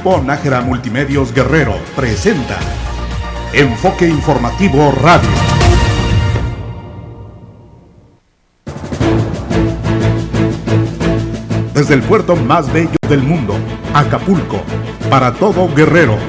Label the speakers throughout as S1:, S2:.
S1: Grupo Nájera Multimedios Guerrero presenta Enfoque Informativo Radio. Desde el puerto más bello del mundo, Acapulco, para todo Guerrero.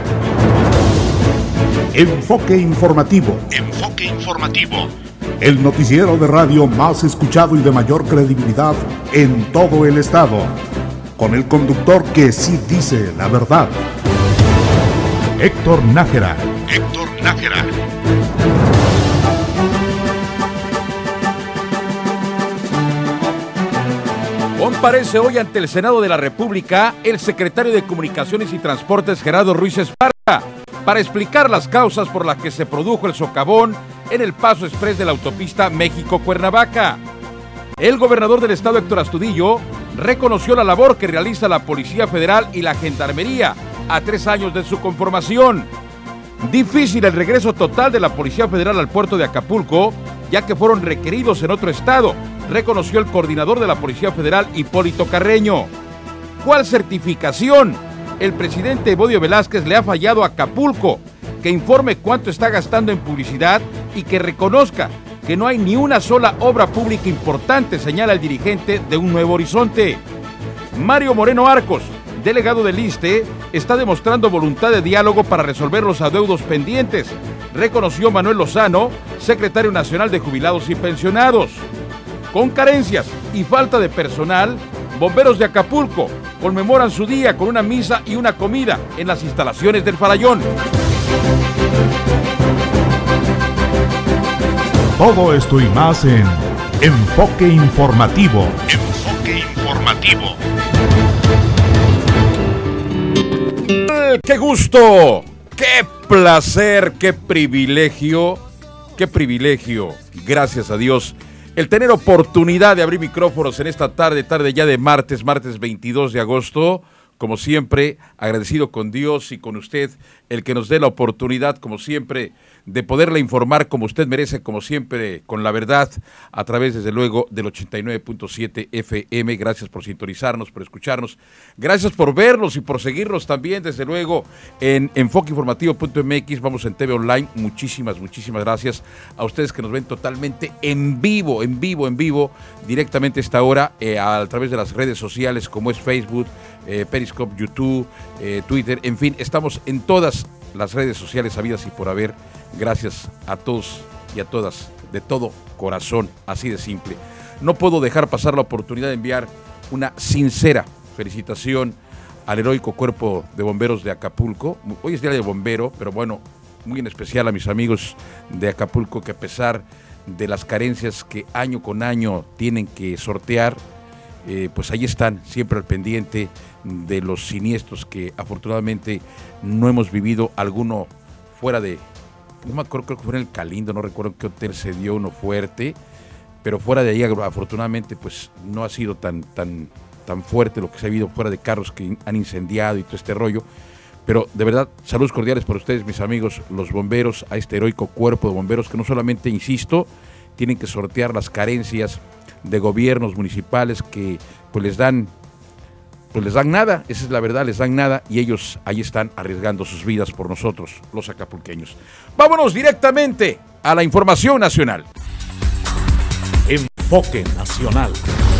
S1: Enfoque Informativo. Enfoque Informativo. El noticiero de radio más escuchado y de mayor credibilidad en todo el estado. Con el conductor que sí dice la verdad. Héctor Nájera. Héctor Nájera.
S2: Comparece hoy ante el Senado de la República el secretario de Comunicaciones y Transportes, Gerardo Ruiz Esparza, para explicar las causas por las que se produjo el socavón en el paso exprés de la autopista México-Cuernavaca. El gobernador del estado, Héctor Astudillo, reconoció la labor que realiza la Policía Federal y la Gendarmería a 3 años de su conformación. Difícil el regreso total de la Policía Federal al puerto de Acapulco, ya que fueron requeridos en otro estado, reconoció el coordinador de la Policía Federal, Hipólito Carreño. ¿Cuál certificación? El presidente Evodio Velázquez le ha fallado a Acapulco, que informe cuánto está gastando en publicidad y que reconozca que no hay ni una sola obra pública importante, señala el dirigente de Un Nuevo Horizonte. Mario Moreno Arcos, delegado del ISSSTE, está demostrando voluntad de diálogo para resolver los adeudos pendientes, reconoció Manuel Lozano, secretario nacional de Jubilados y Pensionados. Con carencias y falta de personal, bomberos de Acapulco conmemoran su día con una misa y una comida en las instalaciones del Farallón.
S1: Todo esto y más en Enfoque Informativo. Enfoque Informativo.
S2: ¡Qué gusto! ¡Qué placer! ¡Qué privilegio! ¡Qué privilegio! Gracias a Dios, el tener oportunidad de abrir micrófonos en esta tarde ya de martes 22 de agosto. Como siempre, agradecido con Dios y con usted, el que nos dé la oportunidad, como siempre, de poderle informar como usted merece, como siempre, con la verdad, a través, desde luego, del 89.7 FM. Gracias por sintonizarnos, por escucharnos. Gracias por vernos y por seguirnos también, desde luego, en enfoqueinformativo.mx. Vamos en TV Online. Muchísimas gracias a ustedes que nos ven totalmente en vivo, directamente a esta hora, a través de las redes sociales, como es Facebook, Periscope, YouTube, Twitter, en fin, estamos en todas las redes sociales habidas y por haber. Gracias a todos y a todas, de todo corazón, así de simple. No puedo dejar pasar la oportunidad de enviar una sincera felicitación al heroico Cuerpo de Bomberos de Acapulco. Hoy es Día del Bombero, pero bueno, muy en especial a mis amigos de Acapulco, que a pesar de las carencias que año con año tienen que sortear, pues ahí están, siempre al pendiente de los siniestros que afortunadamente no hemos vivido alguno fuera de, no me acuerdo, creo que fue en el Calindo, no recuerdo en qué hotel se dio uno fuerte, pero fuera de ahí afortunadamente pues no ha sido tan fuerte lo que se ha habido fuera de carros que han incendiado y todo este rollo. Pero de verdad, saludos cordiales para ustedes, mis amigos, los bomberos, a este heroico Cuerpo de Bomberos que no solamente, insisto, tienen que sortear las carencias de gobiernos municipales que pues les dan nada, esa es la verdad, les dan nada, y ellos ahí están arriesgando sus vidas por nosotros, los acapulqueños. Vámonos directamente a la información nacional.
S1: Enfoque Nacional.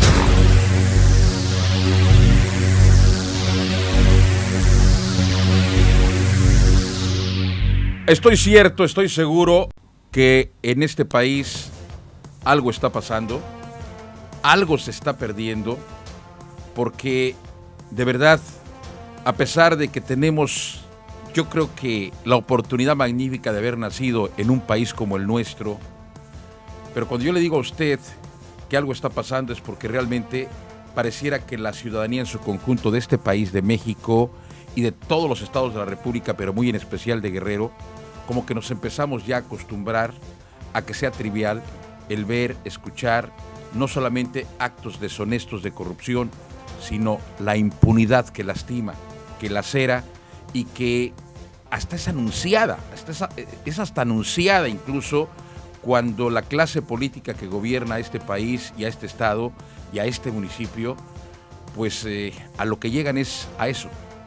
S2: Estoy seguro que en este país algo está pasando, algo se está perdiendo, porque de verdad, a pesar de que tenemos, yo creo que la oportunidad magnífica de haber nacido en un país como el nuestro, pero cuando yo le digo a usted que algo está pasando es porque realmente pareciera que la ciudadanía en su conjunto de este país, de México y de todos los estados de la República, pero muy en especial de Guerrero, como que nos empezamos ya a acostumbrar a que sea trivial el ver, escuchar, no solamente actos deshonestos de corrupción, sino la impunidad que lastima, que lacera y que hasta es anunciada, es hasta anunciada incluso cuando la clase política que gobierna a este país y a este estado y a este municipio, pues a lo que llegan es a eso,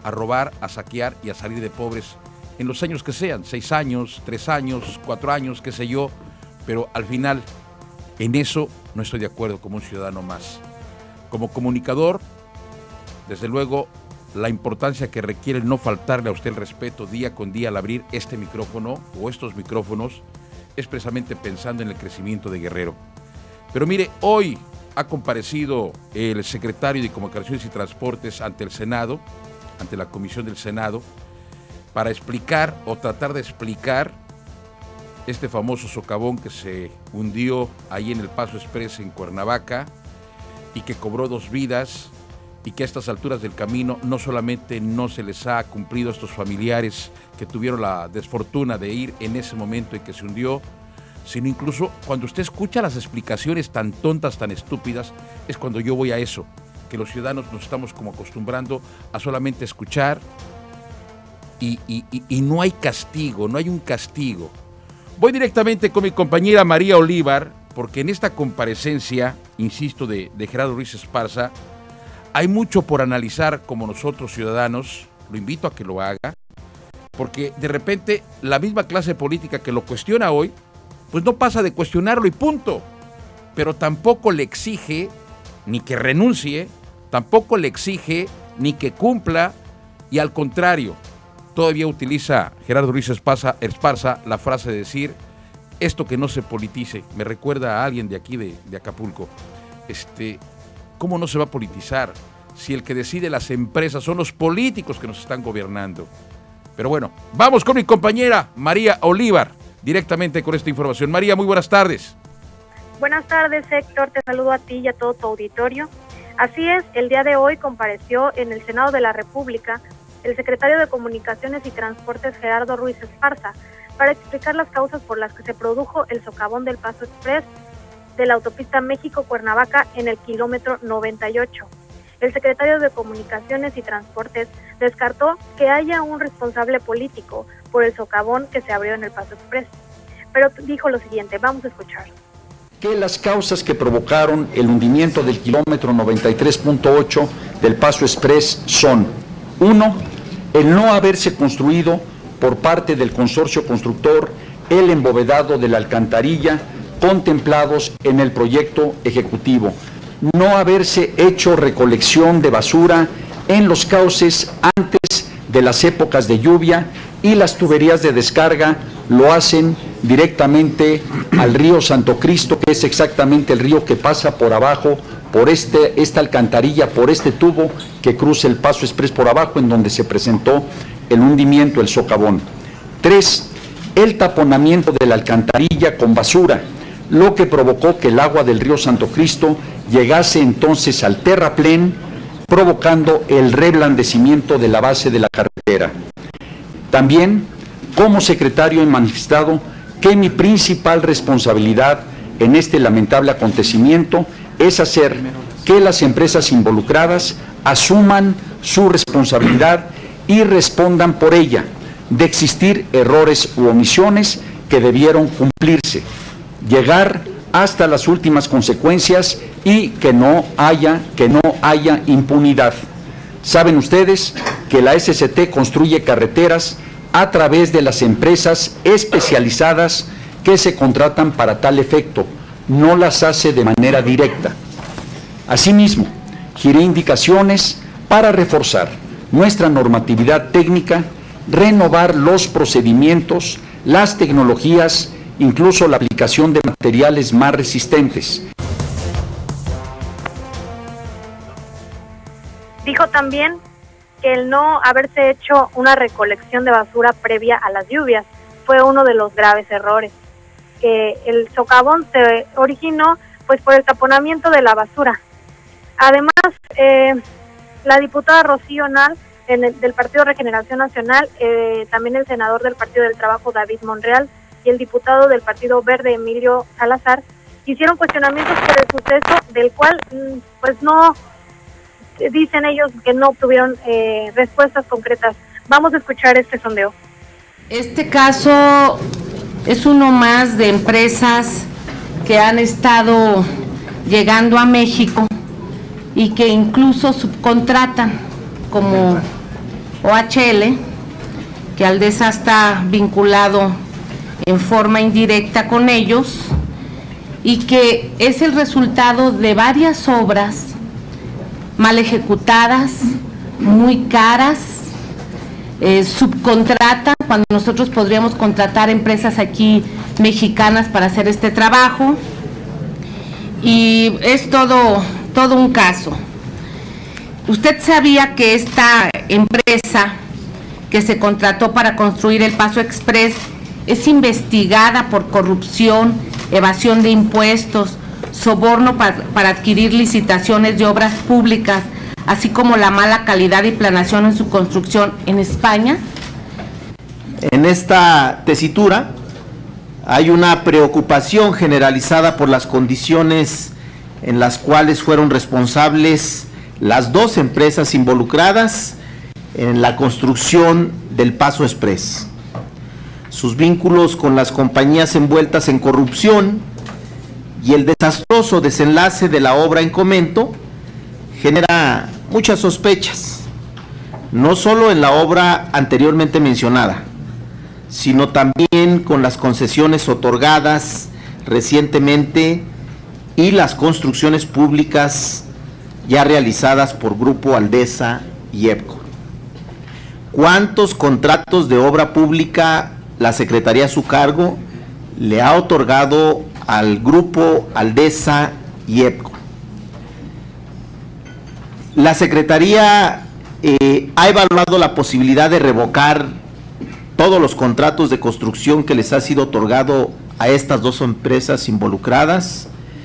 S2: a robar, a saquear y a salir de pobres en los años que sean, 6 años, 3 años, 4 años, qué sé yo, pero al final en eso no estoy de acuerdo como un ciudadano más. Como comunicador, desde luego, la importancia que requiere no faltarle a usted el respeto día con día al abrir este micrófono o estos micrófonos, es precisamente pensando en el crecimiento de Guerrero. Pero mire, hoy ha comparecido el secretario de Comunicaciones y Transportes ante el Senado, ante la Comisión del Senado, para explicar o tratar de explicar este famoso socavón que se hundió ahí en el Paso Express en Cuernavaca y que cobró 2 vidas y que a estas alturas del camino no solamente no se les ha cumplido a estos familiares que tuvieron la desfortuna de ir en ese momento en que se hundió, sino incluso cuando usted escucha las explicaciones tan tontas, tan estúpidas, es cuando yo voy a eso, que los ciudadanos nos estamos como acostumbrando a solamente escuchar y no hay castigo, no hay un castigo. Voy directamente con mi compañera María Olívar, porque en esta comparecencia, insisto, de Gerardo Ruiz Esparza, hay mucho por analizar como nosotros ciudadanos, lo invito a que lo haga, porque de repente la misma clase política que lo cuestiona hoy, pues no pasa de cuestionarlo y punto, pero tampoco le exige ni que renuncie, tampoco le exige ni que cumpla, y al contrario, todavía utiliza Gerardo Ruiz Esparza la frase de decir, esto que no se politice, me recuerda a alguien de aquí de Acapulco, ¿cómo no se va a politizar si el que decide las empresas son los políticos que nos están gobernando? Pero bueno, vamos con mi compañera María Olívar, directamente con esta información. María, muy buenas tardes.
S3: Buenas tardes, Héctor, te saludo a ti y a todo tu auditorio. Así es, el día de hoy compareció en el Senado de la República el secretario de Comunicaciones y Transportes, Gerardo Ruiz Esparza, para explicar las causas por las que se produjo el socavón del Paso Express de la autopista México-Cuernavaca en el kilómetro 98. El secretario de Comunicaciones y Transportes descartó que haya un responsable político por el socavón que se abrió en el Paso Express, pero dijo lo siguiente, vamos a escuchar.
S4: Que las causas que provocaron el hundimiento del kilómetro 93.8 del Paso Express son: 1, el no haberse construido por parte del consorcio constructor el embovedado de la alcantarilla contemplados en el proyecto ejecutivo, no haberse hecho recolección de basura en los cauces antes de las épocas de lluvia y las tuberías de descarga lo hacen directamente al río Santo Cristo, que es exactamente el río que pasa por abajo, por esta alcantarilla, por este tubo que cruza el Paso Express por abajo, en donde se presentó el hundimiento, el socavón. 3, el taponamiento de la alcantarilla con basura, lo que provocó que el agua del río Santo Cristo llegase entonces al terraplén, provocando el reblandecimiento de la base de la carretera. También, como secretario, he manifestado que mi principal responsabilidad en este lamentable acontecimiento es hacer que las empresas involucradas asuman su responsabilidad y respondan por ella, de existir errores u omisiones que debieron cumplirse, llegar hasta las últimas consecuencias y que no haya impunidad. Saben ustedes que la SCT construye carreteras a través de las empresas especializadas que se contratan para tal efecto, no las hace de manera directa. Asimismo, giré indicaciones para reforzar nuestra normatividad técnica, renovar los procedimientos, las tecnologías, incluso la aplicación de materiales más resistentes.
S3: Dijo también que el no haberse hecho una recolección de basura previa a las lluvias fue uno de los graves errores, que el socavón se originó pues por el taponamiento de la basura. Además, la diputada Rocío Nal del Partido Regeneración Nacional, también el senador del Partido del Trabajo David Monreal y el diputado del Partido Verde Emilio Salazar hicieron cuestionamientos por el suceso, del cual pues no, dicen ellos que no obtuvieron respuestas concretas. Vamos a escuchar este sondeo.
S5: Este caso es uno más de empresas que han estado llegando a México y que incluso subcontratan, como OHL, que Aldesa está vinculado en forma indirecta con ellos y que es el resultado de varias obras mal ejecutadas, muy caras, subcontratan, cuando nosotros podríamos contratar empresas aquí mexicanas para hacer este trabajo, y es todo un caso. ¿Usted sabía que esta empresa que se contrató para construir el Paso Express es investigada por corrupción, evasión de impuestos, soborno para adquirir licitaciones de obras públicas, así como la mala calidad y planeación en su construcción en España?
S6: En esta tesitura hay una preocupación generalizada por las condiciones en las cuales fueron responsables las dos empresas involucradas en la construcción del Paso Express. Sus vínculos con las compañías envueltas en corrupción y el desastroso desenlace de la obra en comento genera muchas sospechas, no solo en la obra anteriormente mencionada, sino también con las concesiones otorgadas recientemente y las construcciones públicas ya realizadas por Grupo Aldesa y EPCO. ¿Cuántos contratos de obra pública la Secretaría a su cargo le ha otorgado al Grupo Aldesa y EPCO? La Secretaría ha evaluado la posibilidad de revocar todos los contratos de construcción que les ha sido otorgado a estas dos empresas involucradas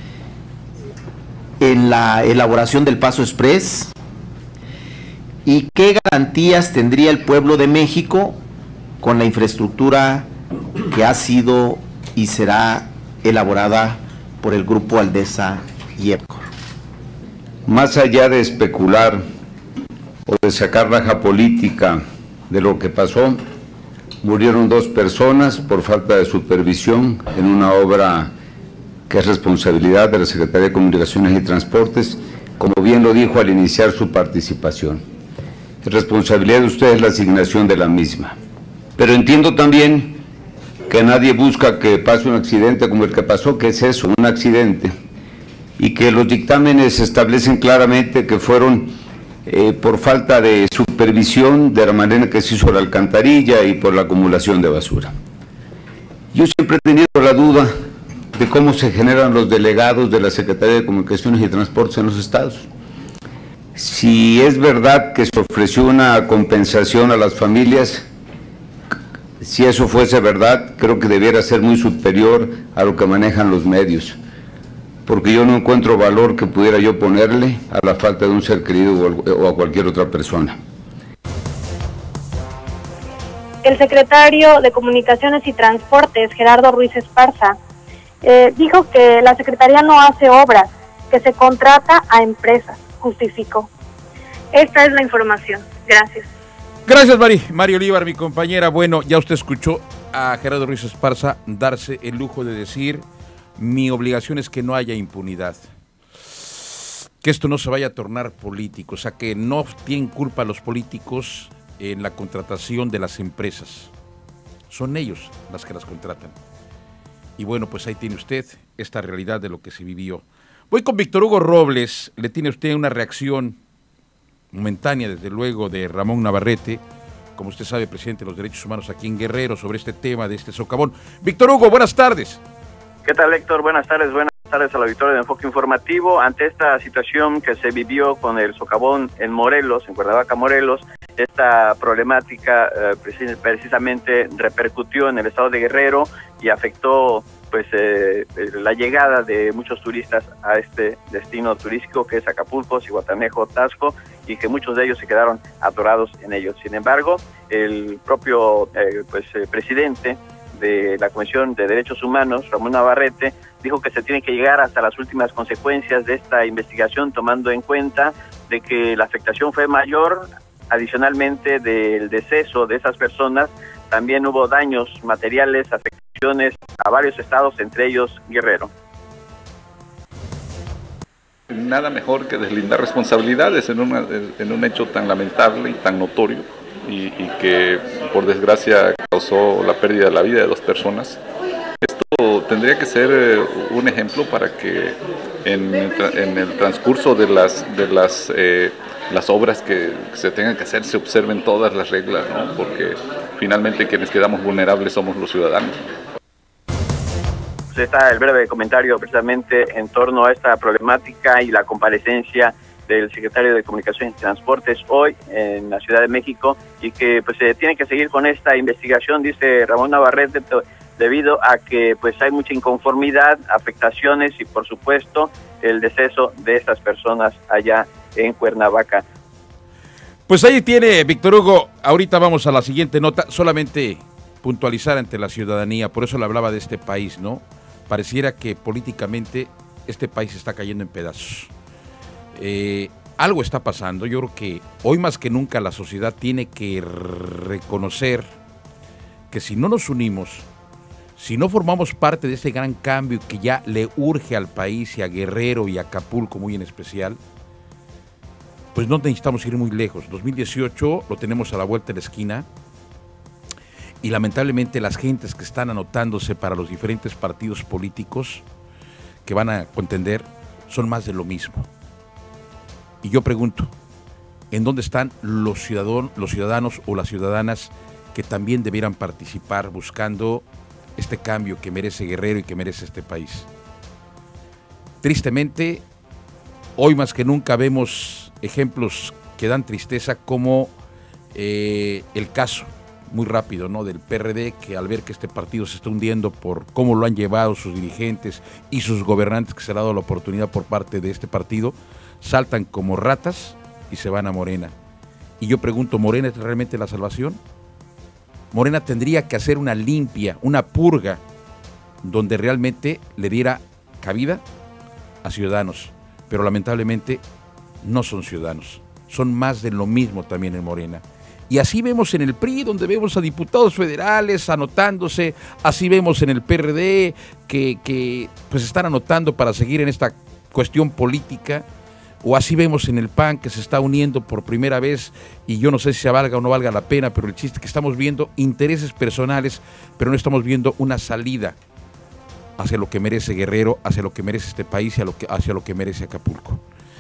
S6: en la elaboración del Paso Express. ¿Y qué garantías tendría el pueblo de México con la infraestructura que ha sido y será elaborada por el Grupo Aldesa y EPCO?
S7: Más allá de especular o de sacar raja política de lo que pasó, murieron 2 personas por falta de supervisión en una obra que es responsabilidad de la Secretaría de Comunicaciones y Transportes, como bien lo dijo al iniciar su participación. Es responsabilidad de ustedes la asignación de la misma. Pero entiendo también que nadie busca que pase un accidente como el que pasó, que es eso, un accidente, y que los dictámenes establecen claramente que fueron por falta de supervisión de la manera que se hizo la alcantarilla y por la acumulación de basura. Yo siempre he tenido la duda de cómo se generan los delegados de la Secretaría de Comunicaciones y Transportes en los estados. Si es verdad que se ofreció una compensación a las familias, si eso fuese verdad, creo que debiera ser muy superior a lo que manejan los medios, porque yo no encuentro valor que pudiera yo ponerle a la falta de un ser querido o a cualquier otra persona.
S3: El secretario de Comunicaciones y Transportes, Gerardo Ruiz Esparza, dijo que la Secretaría no hace obras, que se contrata a empresas, justificó. Esta es la información. Gracias.
S2: Gracias, Mario Olivar, mi compañera. Bueno, ya usted escuchó a Gerardo Ruiz Esparza darse el lujo de decir: mi obligación es que no haya impunidad, que esto no se vaya a tornar político, o sea, que no tienen culpa los políticos en la contratación de las empresas, son ellos las que las contratan. Y bueno, pues ahí tiene usted esta realidad de lo que se vivió. Voy con Víctor Hugo Robles. Le tiene usted una reacción momentánea, desde luego, de Ramón Navarrete, como usted sabe, presidente de los Derechos Humanos aquí en Guerrero, sobre este tema de este socavón. Víctor Hugo, buenas tardes.
S8: ¿Qué tal, Héctor? Buenas tardes al auditorio de Enfoque Informativo. Ante esta situación que se vivió con el socavón en Morelos, en Cuernavaca, Morelos, esta problemática precisamente repercutió en el estado de Guerrero y afectó pues la llegada de muchos turistas a este destino turístico que es Acapulco, Zihuatanejo, Taxco, y que muchos de ellos se quedaron atorados en ellos. Sin embargo, el propio presidente de la Comisión de Derechos Humanos, Ramón Navarrete, dijo que se tiene que llegar hasta las últimas consecuencias de esta investigación, tomando en cuenta de que la afectación fue mayor. Adicionalmente del deceso de esas personas, también hubo daños materiales, afectaciones a varios estados, entre ellos Guerrero.
S9: Nada mejor que deslindar responsabilidades en un hecho tan lamentable y tan notorio y que por desgracia causó la pérdida de la vida de 2 personas. Esto tendría que ser un ejemplo para que en el transcurso de las obras que se tengan que hacer se observen todas las reglas, ¿no? Porque finalmente quienes quedamos vulnerables somos los ciudadanos.
S8: Está el breve comentario precisamente en torno a esta problemática y la comparecencia del secretario de Comunicaciones y Transportes hoy en la Ciudad de México, y que pues se tiene que seguir con esta investigación, dice Ramón Navarrete, debido a que pues hay mucha inconformidad, afectaciones y por supuesto el deceso de estas personas allá en Cuernavaca.
S2: Pues ahí tiene Víctor Hugo. Ahorita vamos a la siguiente nota, solamente puntualizar ante la ciudadanía, por eso le hablaba de este país, ¿no? Pareciera que políticamente este país está cayendo en pedazos. Algo está pasando. Yo creo que hoy más que nunca la sociedad tiene que reconocer que si no nos unimos, si no formamos parte de este gran cambio que ya le urge al país y a Guerrero y a Acapulco muy en especial, pues no necesitamos ir muy lejos. 2018 lo tenemos a la vuelta de la esquina y lamentablemente las gentes que están anotándose para los diferentes partidos políticos que van a contender son más de lo mismo. Y yo pregunto, ¿en dónde están los ciudadanos o las ciudadanas que también debieran participar buscando este cambio que merece Guerrero y que merece este país? Tristemente, hoy más que nunca vemos ejemplos que dan tristeza, como el caso muy rápido, ¿no?, del PRD, que al ver que este partido se está hundiendo por cómo lo han llevado sus dirigentes y sus gobernantes que se le ha dado la oportunidad por parte de este partido, saltan como ratas y se van a Morena. Y yo pregunto, ¿Morena es realmente la salvación? Morena tendría que hacer una limpia, una purga, donde realmente le diera cabida a ciudadanos, pero lamentablemente no son ciudadanos, son más de lo mismo también en Morena. Y así vemos en el PRI, donde vemos a diputados federales anotándose, así vemos en el PRD que pues están anotando para seguir en esta cuestión política, o así vemos en el PAN que se está uniendo por primera vez, y yo no sé si se valga o no valga la pena, pero el chiste es que estamos viendo intereses personales, pero no estamos viendo una salida hacia lo que merece Guerrero, hacia lo que merece este país y hacia lo que merece Acapulco.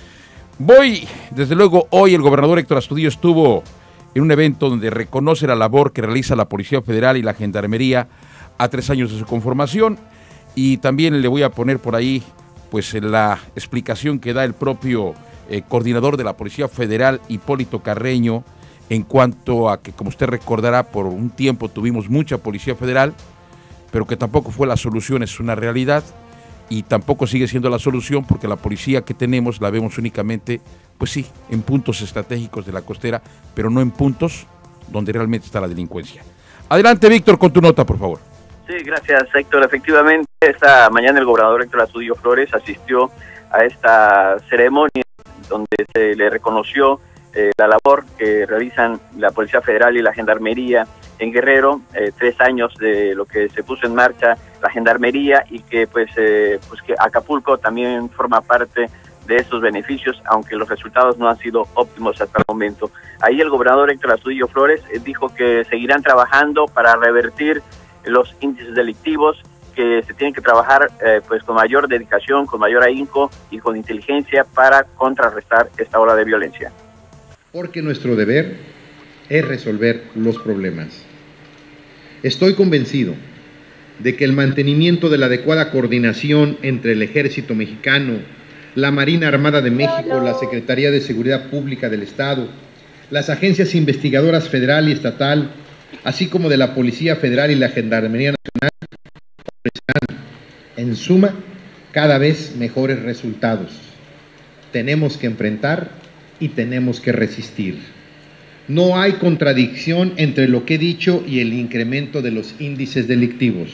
S2: Desde luego, hoy el gobernador Héctor Astudillo estuvo en un evento donde reconoce la labor que realiza la Policía Federal y la Gendarmería a 3 años de su conformación, y también le voy a poner por ahí pues la explicación que da el propio coordinador de la Policía Federal, Hipólito Carreño, en cuanto a que, como usted recordará, por un tiempo tuvimos mucha Policía Federal, pero que tampoco fue la solución, es una realidad, y tampoco sigue siendo la solución, porque la policía que tenemos la vemos únicamente, pues sí, en puntos estratégicos de la costera, pero no en puntos donde realmente está la delincuencia. Adelante, Víctor, con tu nota, por favor.
S8: Sí, gracias, Héctor. Efectivamente, esta mañana el gobernador Héctor Astudillo Flores asistió a esta ceremonia donde se le reconoció la labor que realizan la Policía Federal y la Gendarmería en Guerrero, 3 años de lo que se puso en marcha la Gendarmería, y que pues que Acapulco también forma parte de estos beneficios, aunque los resultados no han sido óptimos hasta el momento. Ahí el gobernador Héctor Astudillo Flores dijo que seguirán trabajando para revertir los índices delictivos, que se tienen que trabajar pues con mayor dedicación, con mayor ahínco y con inteligencia para contrarrestar esta ola de violencia.
S10: Porque nuestro deber es resolver los problemas. Estoy convencido de que el mantenimiento de la adecuada coordinación entre el Ejército Mexicano, la Marina Armada de México, la Secretaría de Seguridad Pública del Estado, las agencias investigadoras federal y estatal, así como de la Policía Federal y la Gendarmería Nacional, ofrecerán, en suma, cada vez mejores resultados. Tenemos que enfrentar y tenemos que resistir. No hay contradicción entre lo que he dicho y el incremento de los índices delictivos.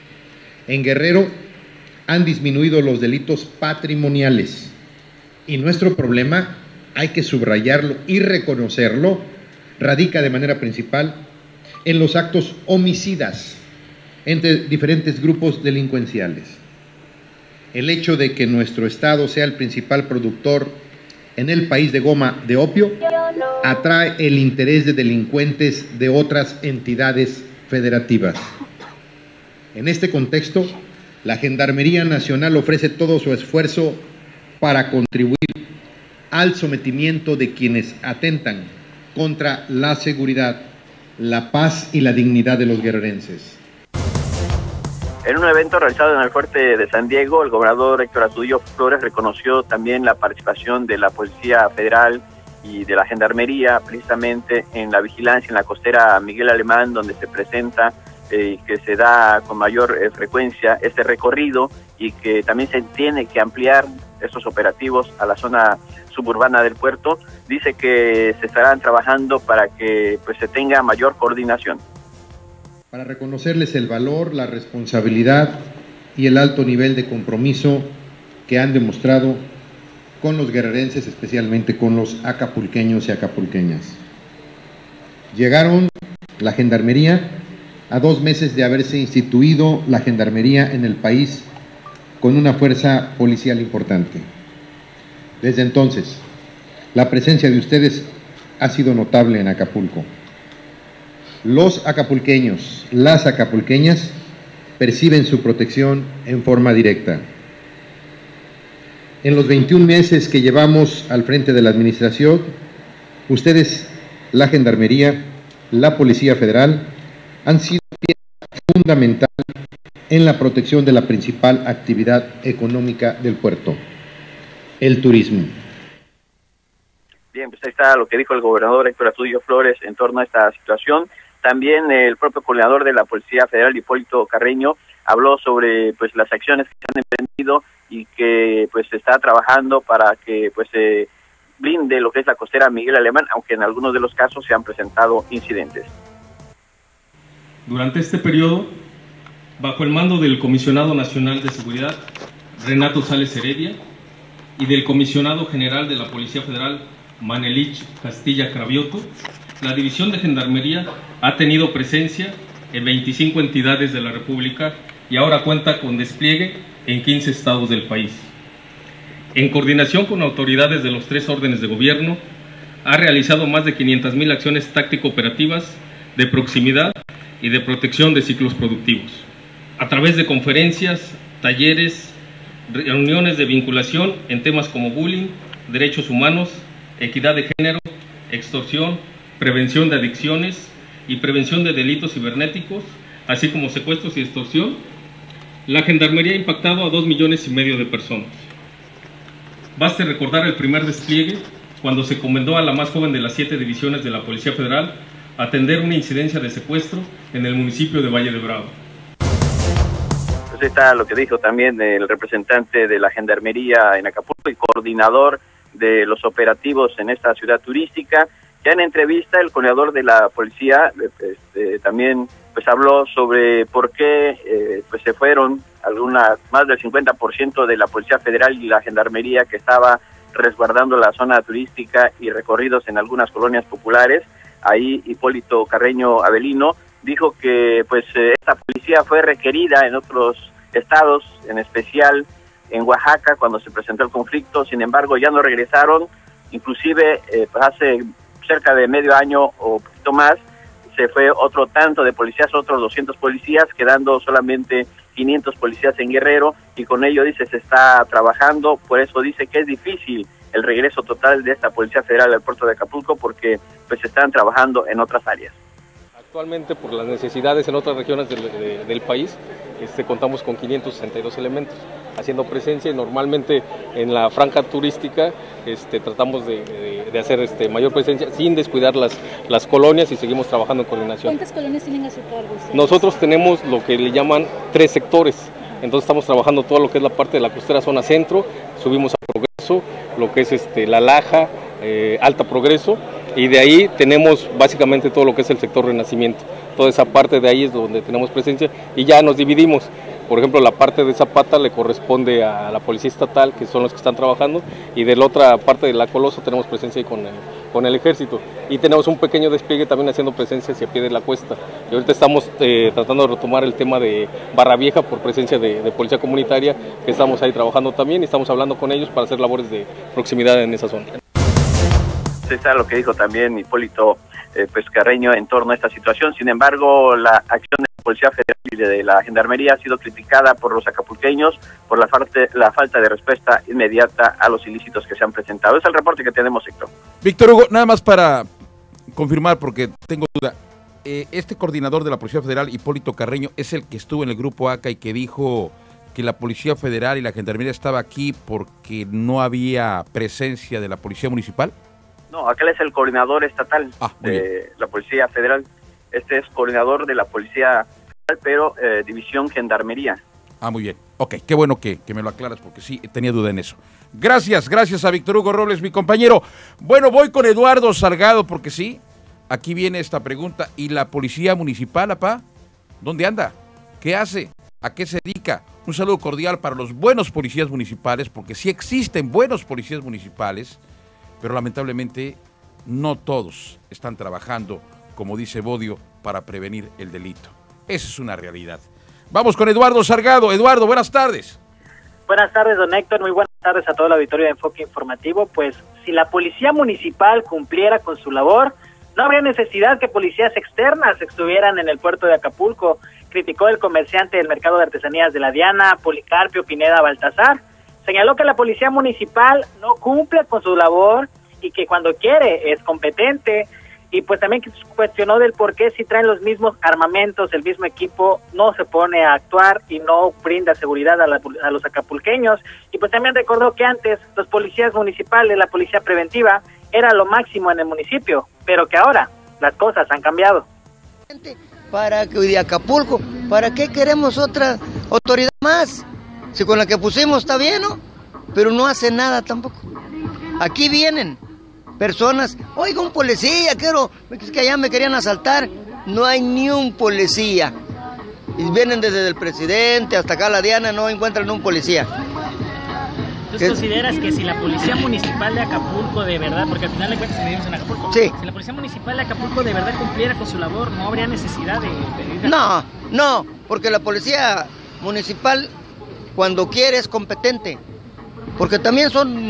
S10: En Guerrero han disminuido los delitos patrimoniales, y nuestro problema, hay que subrayarlo y reconocerlo, radica de manera principal en los actos homicidas entre diferentes grupos delincuenciales. El hecho de que nuestro estado sea el principal productor en el país de goma de opio atrae el interés de delincuentes de otras entidades federativas. En este contexto, la Gendarmería Nacional ofrece todo su esfuerzo para contribuir al sometimiento de quienes atentan contra la seguridad, la paz y la dignidad de los guerrerenses.
S8: En un evento realizado en el fuerte de San Diego, el gobernador Héctor Astudillo Flores reconoció también la participación de la Policía Federal y de la Gendarmería precisamente en la vigilancia en la costera Miguel Alemán, donde se presenta que se da con mayor frecuencia este recorrido y que también se tiene que ampliar estos operativos a la zona suburbana del puerto. Dice que se estarán trabajando para que pues se tenga mayor coordinación.
S10: Para reconocerles el valor, la responsabilidad y el alto nivel de compromiso que han demostrado con los guerrerenses, especialmente con los acapulqueños y acapulqueñas. Llegaron la Gendarmería a 2 meses de haberse instituido la Gendarmería en el país con una fuerza policial importante. Desde entonces, la presencia de ustedes ha sido notable en Acapulco. Los acapulqueños, las acapulqueñas, perciben su protección en forma directa. En los 21 meses que llevamos al frente de la administración, ustedes, la Gendarmería, la Policía Federal, han sido pieza fundamental en la protección de la principal actividad económica del puerto, el turismo.
S8: Bien, pues ahí está lo que dijo el gobernador Héctor Astudillo Flores en torno a esta situación. También el propio coordinador de la Policía Federal, Hipólito Carreño, habló sobre pues las acciones que se han emprendido y que pues se está trabajando para que pues se blinde lo que es la costera Miguel Alemán, aunque en algunos de los casos se han presentado incidentes.
S11: Durante este periodo, bajo el mando del Comisionado Nacional de Seguridad, Renato Sales Heredia, y del Comisionado General de la Policía Federal, Manelich Castilla Cravioto, la División de Gendarmería ha tenido presencia en 25 entidades de la República y ahora cuenta con despliegue en 15 estados del país. En coordinación con autoridades de los 3 órdenes de gobierno, ha realizado más de 500,000 acciones táctico-operativas de proximidad y de protección de ciclos productivos, a través de conferencias, talleres, reuniones de vinculación en temas como bullying, derechos humanos, equidad de género, extorsión, prevención de adicciones y prevención de delitos cibernéticos, así como secuestros y extorsión. La Gendarmería ha impactado a 2,5 millones de personas. Baste recordar el primer despliegue, cuando se encomendó a la más joven de las 7 divisiones de la Policía Federal atender una incidencia de secuestro en el municipio de Valle de Bravo.
S8: Pues está lo que dijo también el representante de la Gendarmería en Acapulco y coordinador de los operativos en esta ciudad turística. Ya en entrevista el coordinador de la policía también pues habló sobre por qué pues se fueron más del 50% de la Policía Federal y la Gendarmería que estaba resguardando la zona turística y recorridos en algunas colonias populares. Ahí Hipólito Carreño Avelino dijo que pues esta policía fue requerida en otros estados, en especial en Oaxaca cuando se presentó el conflicto. Sin embargo ya no regresaron, inclusive pues hace cerca de medio año o poquito más se fue otro tanto de policías, otros 200 policías, quedando solamente 500 policías en Guerrero, y con ello dice se está trabajando. Por eso dice que es difícil el regreso total de esta Policía Federal al puerto de Acapulco, porque pues están trabajando en otras áreas.
S11: Actualmente, por las necesidades en otras regiones del país, contamos con 562 elementos haciendo presencia, y normalmente en la franja turística tratamos de hacer mayor presencia sin descuidar las colonias, y seguimos trabajando en coordinación.
S12: ¿Cuántas colonias tienen a su cargo ustedes?
S11: Nosotros tenemos lo que le llaman 3 sectores, entonces estamos trabajando todo lo que es la parte de la costera zona centro, subimos a Progreso, lo que es La Laja, Alta Progreso, y de ahí tenemos básicamente todo lo que es el sector Renacimiento. Toda esa parte de ahí es donde tenemos presencia, y ya nos dividimos. Por ejemplo, la parte de Zapata le corresponde a la Policía Estatal, que son los que están trabajando, y de la otra parte de La Coloso tenemos presencia con el Ejército, y tenemos un pequeño despliegue también haciendo presencia hacia pie de la cuesta. Y ahorita estamos tratando de retomar el tema de Barra Vieja por presencia de Policía Comunitaria, que estamos ahí trabajando también, y estamos hablando con ellos para hacer labores de proximidad en esa zona.
S8: está lo que dijo también Hipólito Carreño en torno a esta situación. Sin embargo, la acción de la Policía Federal y de la Gendarmería ha sido criticada por los acapulqueños por la falta de respuesta inmediata a los ilícitos que se han presentado. Es el reporte que tenemos, Héctor.
S2: Víctor Hugo, nada más para confirmar, porque tengo duda. Este coordinador de la Policía Federal, Hipólito Carreño, es el que estuvo en el Grupo ACA y que dijo que la Policía Federal y la Gendarmería estaba aquí porque no había presencia de la Policía Municipal.
S8: No, aquel es el coordinador estatal de la Policía Federal. Este es coordinador de la Policía Federal, pero División Gendarmería.
S2: Muy bien. Ok, qué bueno que me lo aclaras porque sí, tenía duda en eso. Gracias a Víctor Hugo Robles, mi compañero. Bueno, voy con Eduardo Salgado porque sí, aquí viene esta pregunta. ¿Y la Policía Municipal, apá? ¿Dónde anda? ¿Qué hace? ¿A qué se dedica? Un saludo cordial para los buenos policías municipales, porque sí existen buenos policías municipales, pero lamentablemente no todos están trabajando, como dice Bodio, para prevenir el delito. Esa es una realidad. Vamos con Eduardo Salgado. Eduardo, buenas tardes.
S12: Buenas tardes, don Héctor. Muy buenas tardes a todo el auditorio de Enfoque Informativo. Pues si la Policía Municipal cumpliera con su labor, no habría necesidad que policías externas estuvieran en el puerto de Acapulco, criticó el comerciante del mercado de artesanías de la Diana, Policarpio Pineda Baltasar. Señaló que la Policía Municipal no cumple con su labor y que cuando quiere es competente, y pues también cuestionó del por qué si traen los mismos armamentos, el mismo equipo, no se pone a actuar y no brinda seguridad a los acapulqueños. Y pues también recordó que antes los policías municipales, la policía preventiva, era lo máximo en el municipio, pero que ahora las cosas han cambiado.
S13: Para que de Acapulco, ¿para qué queremos otra autoridad más? Si con la que pusimos está bien, ¿no? Pero no hace nada tampoco. Aquí vienen personas, oiga, un policía, es que allá me querían asaltar. No hay ni un policía. Y vienen desde el presidente hasta acá la Diana, no encuentran un policía.
S14: ¿Tú consideras que si la Policía Municipal de Acapulco de verdad, porque al final de cuentas vivimos en Acapulco,
S13: sí,
S14: si la Policía Municipal de Acapulco de verdad cumpliera con su labor, no habría necesidad de pedir?
S13: No, porque la Policía Municipal cuando quiere es competente, porque también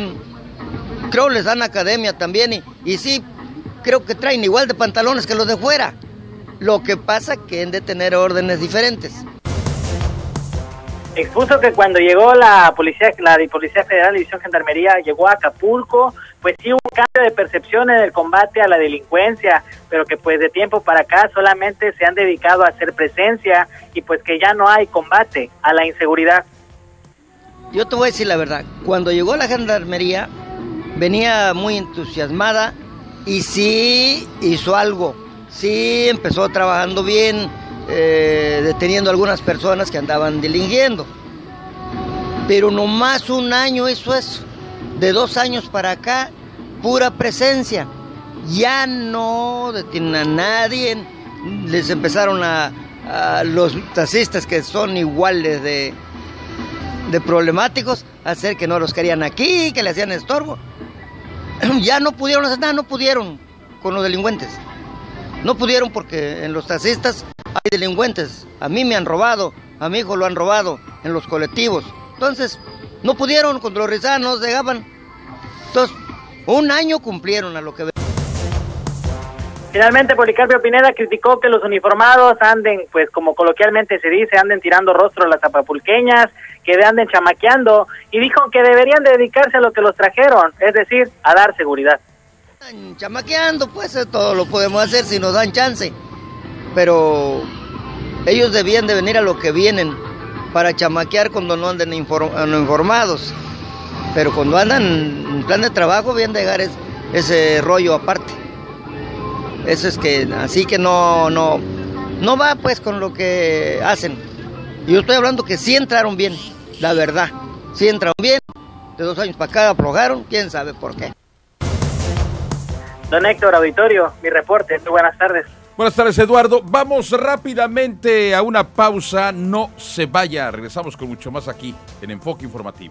S13: creo les dan academia también, y sí, creo que traen igual de pantalones que los de fuera. Lo que pasa que han de tener órdenes diferentes.
S12: Expuso que cuando llegó la Policía Federal, División Gendarmería, llegó a Acapulco, pues sí hubo un cambio de percepción en el combate a la delincuencia, pero que pues de tiempo para acá solamente se han dedicado a hacer presencia y pues que ya no hay combate a la inseguridad.
S13: Yo te voy a decir la verdad, cuando llegó la Gendarmería venía muy entusiasmada y sí hizo algo, sí empezó trabajando bien, deteniendo a algunas personas que andaban delinquiendo, pero nomás un año hizo eso. De 2 años para acá, pura presencia, ya no detienen a nadie. Les empezaron a los taxistas, que son iguales de problemáticos, a hacer que no los querían aquí, que le hacían estorbo. Ya no pudieron hacer nada, no pudieron con los delincuentes. No pudieron porque en los taxistas hay delincuentes. A mí me han robado, a mi hijo lo han robado en los colectivos. Entonces, no pudieron, contra los rizanos dejaban. Entonces, 1 año cumplieron a lo que...
S12: Finalmente, Policarpio Pineda criticó que los uniformados anden, pues como coloquialmente se dice, anden tirando rostro a las acapulqueñas, que anden chamaqueando, y dijo que deberían dedicarse a lo que los trajeron, es decir, a dar seguridad.
S13: Chamaqueando, pues todo lo podemos hacer si nos dan chance, pero ellos debían de venir a lo que vienen, para chamaquear cuando no anden informados, pero cuando andan en plan de trabajo, bien de dejar ese rollo aparte. Eso es que, así que no va pues con lo que hacen. Yo estoy hablando que sí entraron bien, la verdad, sí entraron bien. De 2 años para acá aflojaron, quién sabe por qué.
S12: Don Héctor, auditorio, mi reporte, muy buenas tardes.
S2: Buenas tardes, Eduardo. Vamos rápidamente a una pausa, no se vaya, regresamos con mucho más aquí en Enfoque Informativo.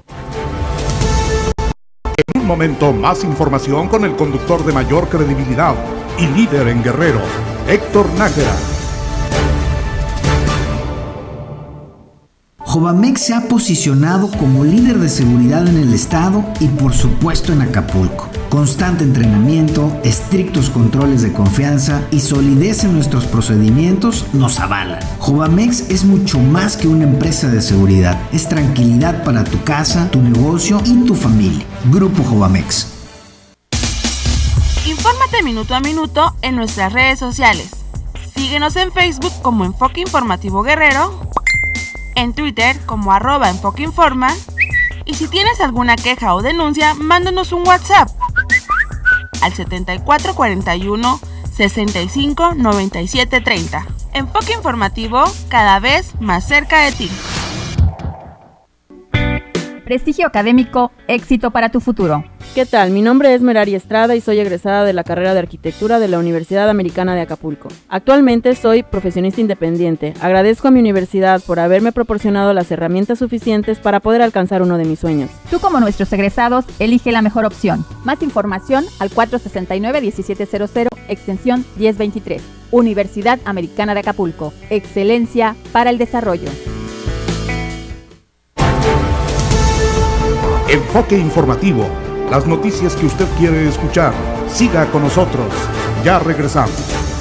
S1: En un momento, más información con el conductor de mayor credibilidad y líder en Guerrero, Héctor Nájera.
S15: Jovamex se ha posicionado como líder de seguridad en el estado y por supuesto en Acapulco. Constante entrenamiento, estrictos controles de confianza y solidez en nuestros procedimientos nos avalan. Jovamex es mucho más que una empresa de seguridad. Es tranquilidad para tu casa, tu negocio y tu familia. Grupo Jovamex.
S16: Infórmate minuto a minuto en nuestras redes sociales. Síguenos en Facebook como Enfoque Informativo Guerrero, en Twitter como @EnfoqueInforma, y si tienes alguna queja o denuncia, mándanos un WhatsApp al 7441 65 97 30. Enfoque Informativo, cada vez más cerca de ti.
S17: Prestigio académico, éxito para tu futuro.
S18: ¿Qué tal? Mi nombre es Merari Estrada y soy egresada de la carrera de Arquitectura de la Universidad Americana de Acapulco. Actualmente soy profesionista independiente. Agradezco a mi universidad por haberme proporcionado las herramientas suficientes para poder alcanzar uno de mis sueños.
S17: Tú, como nuestros egresados, elige la mejor opción. Más información al 469-1700, extensión 1023. Universidad Americana de Acapulco. Excelencia para el desarrollo.
S1: Enfoque Informativo. Las noticias que usted quiere escuchar. Siga con nosotros. Ya regresamos.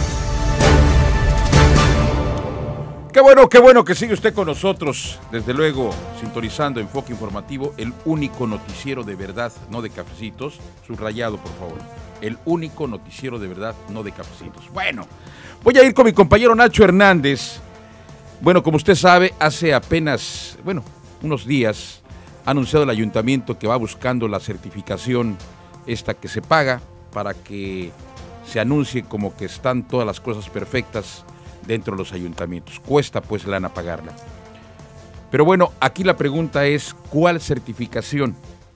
S2: Qué bueno que sigue usted con nosotros. Desde luego, sintonizando Enfoque Informativo, el único noticiero de verdad, no de cafecitos. Subrayado, por favor. El único noticiero de verdad, no de cafecitos. Bueno, voy a ir con mi compañero Nacho Hernández. Bueno, como usted sabe, hace apenas, unos días, ha anunciado el ayuntamiento que va buscando la certificación esta que se paga para que se anuncie como que están todas las cosas perfectas dentro de los ayuntamientos. Cuesta pues lana pagarla. Pero bueno, aquí la pregunta es, ¿cuál certificación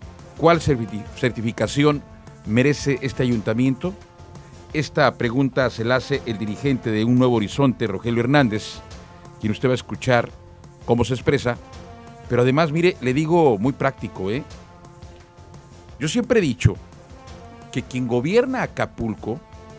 S2: merece este ayuntamiento? Esta pregunta se la hace el dirigente de Un Nuevo Horizonte, Rogelio Hernández, quien usted va a escuchar cómo se expresa. Pero además, mire, le digo muy práctico, Yo siempre he dicho que quien gobierna Acapulco,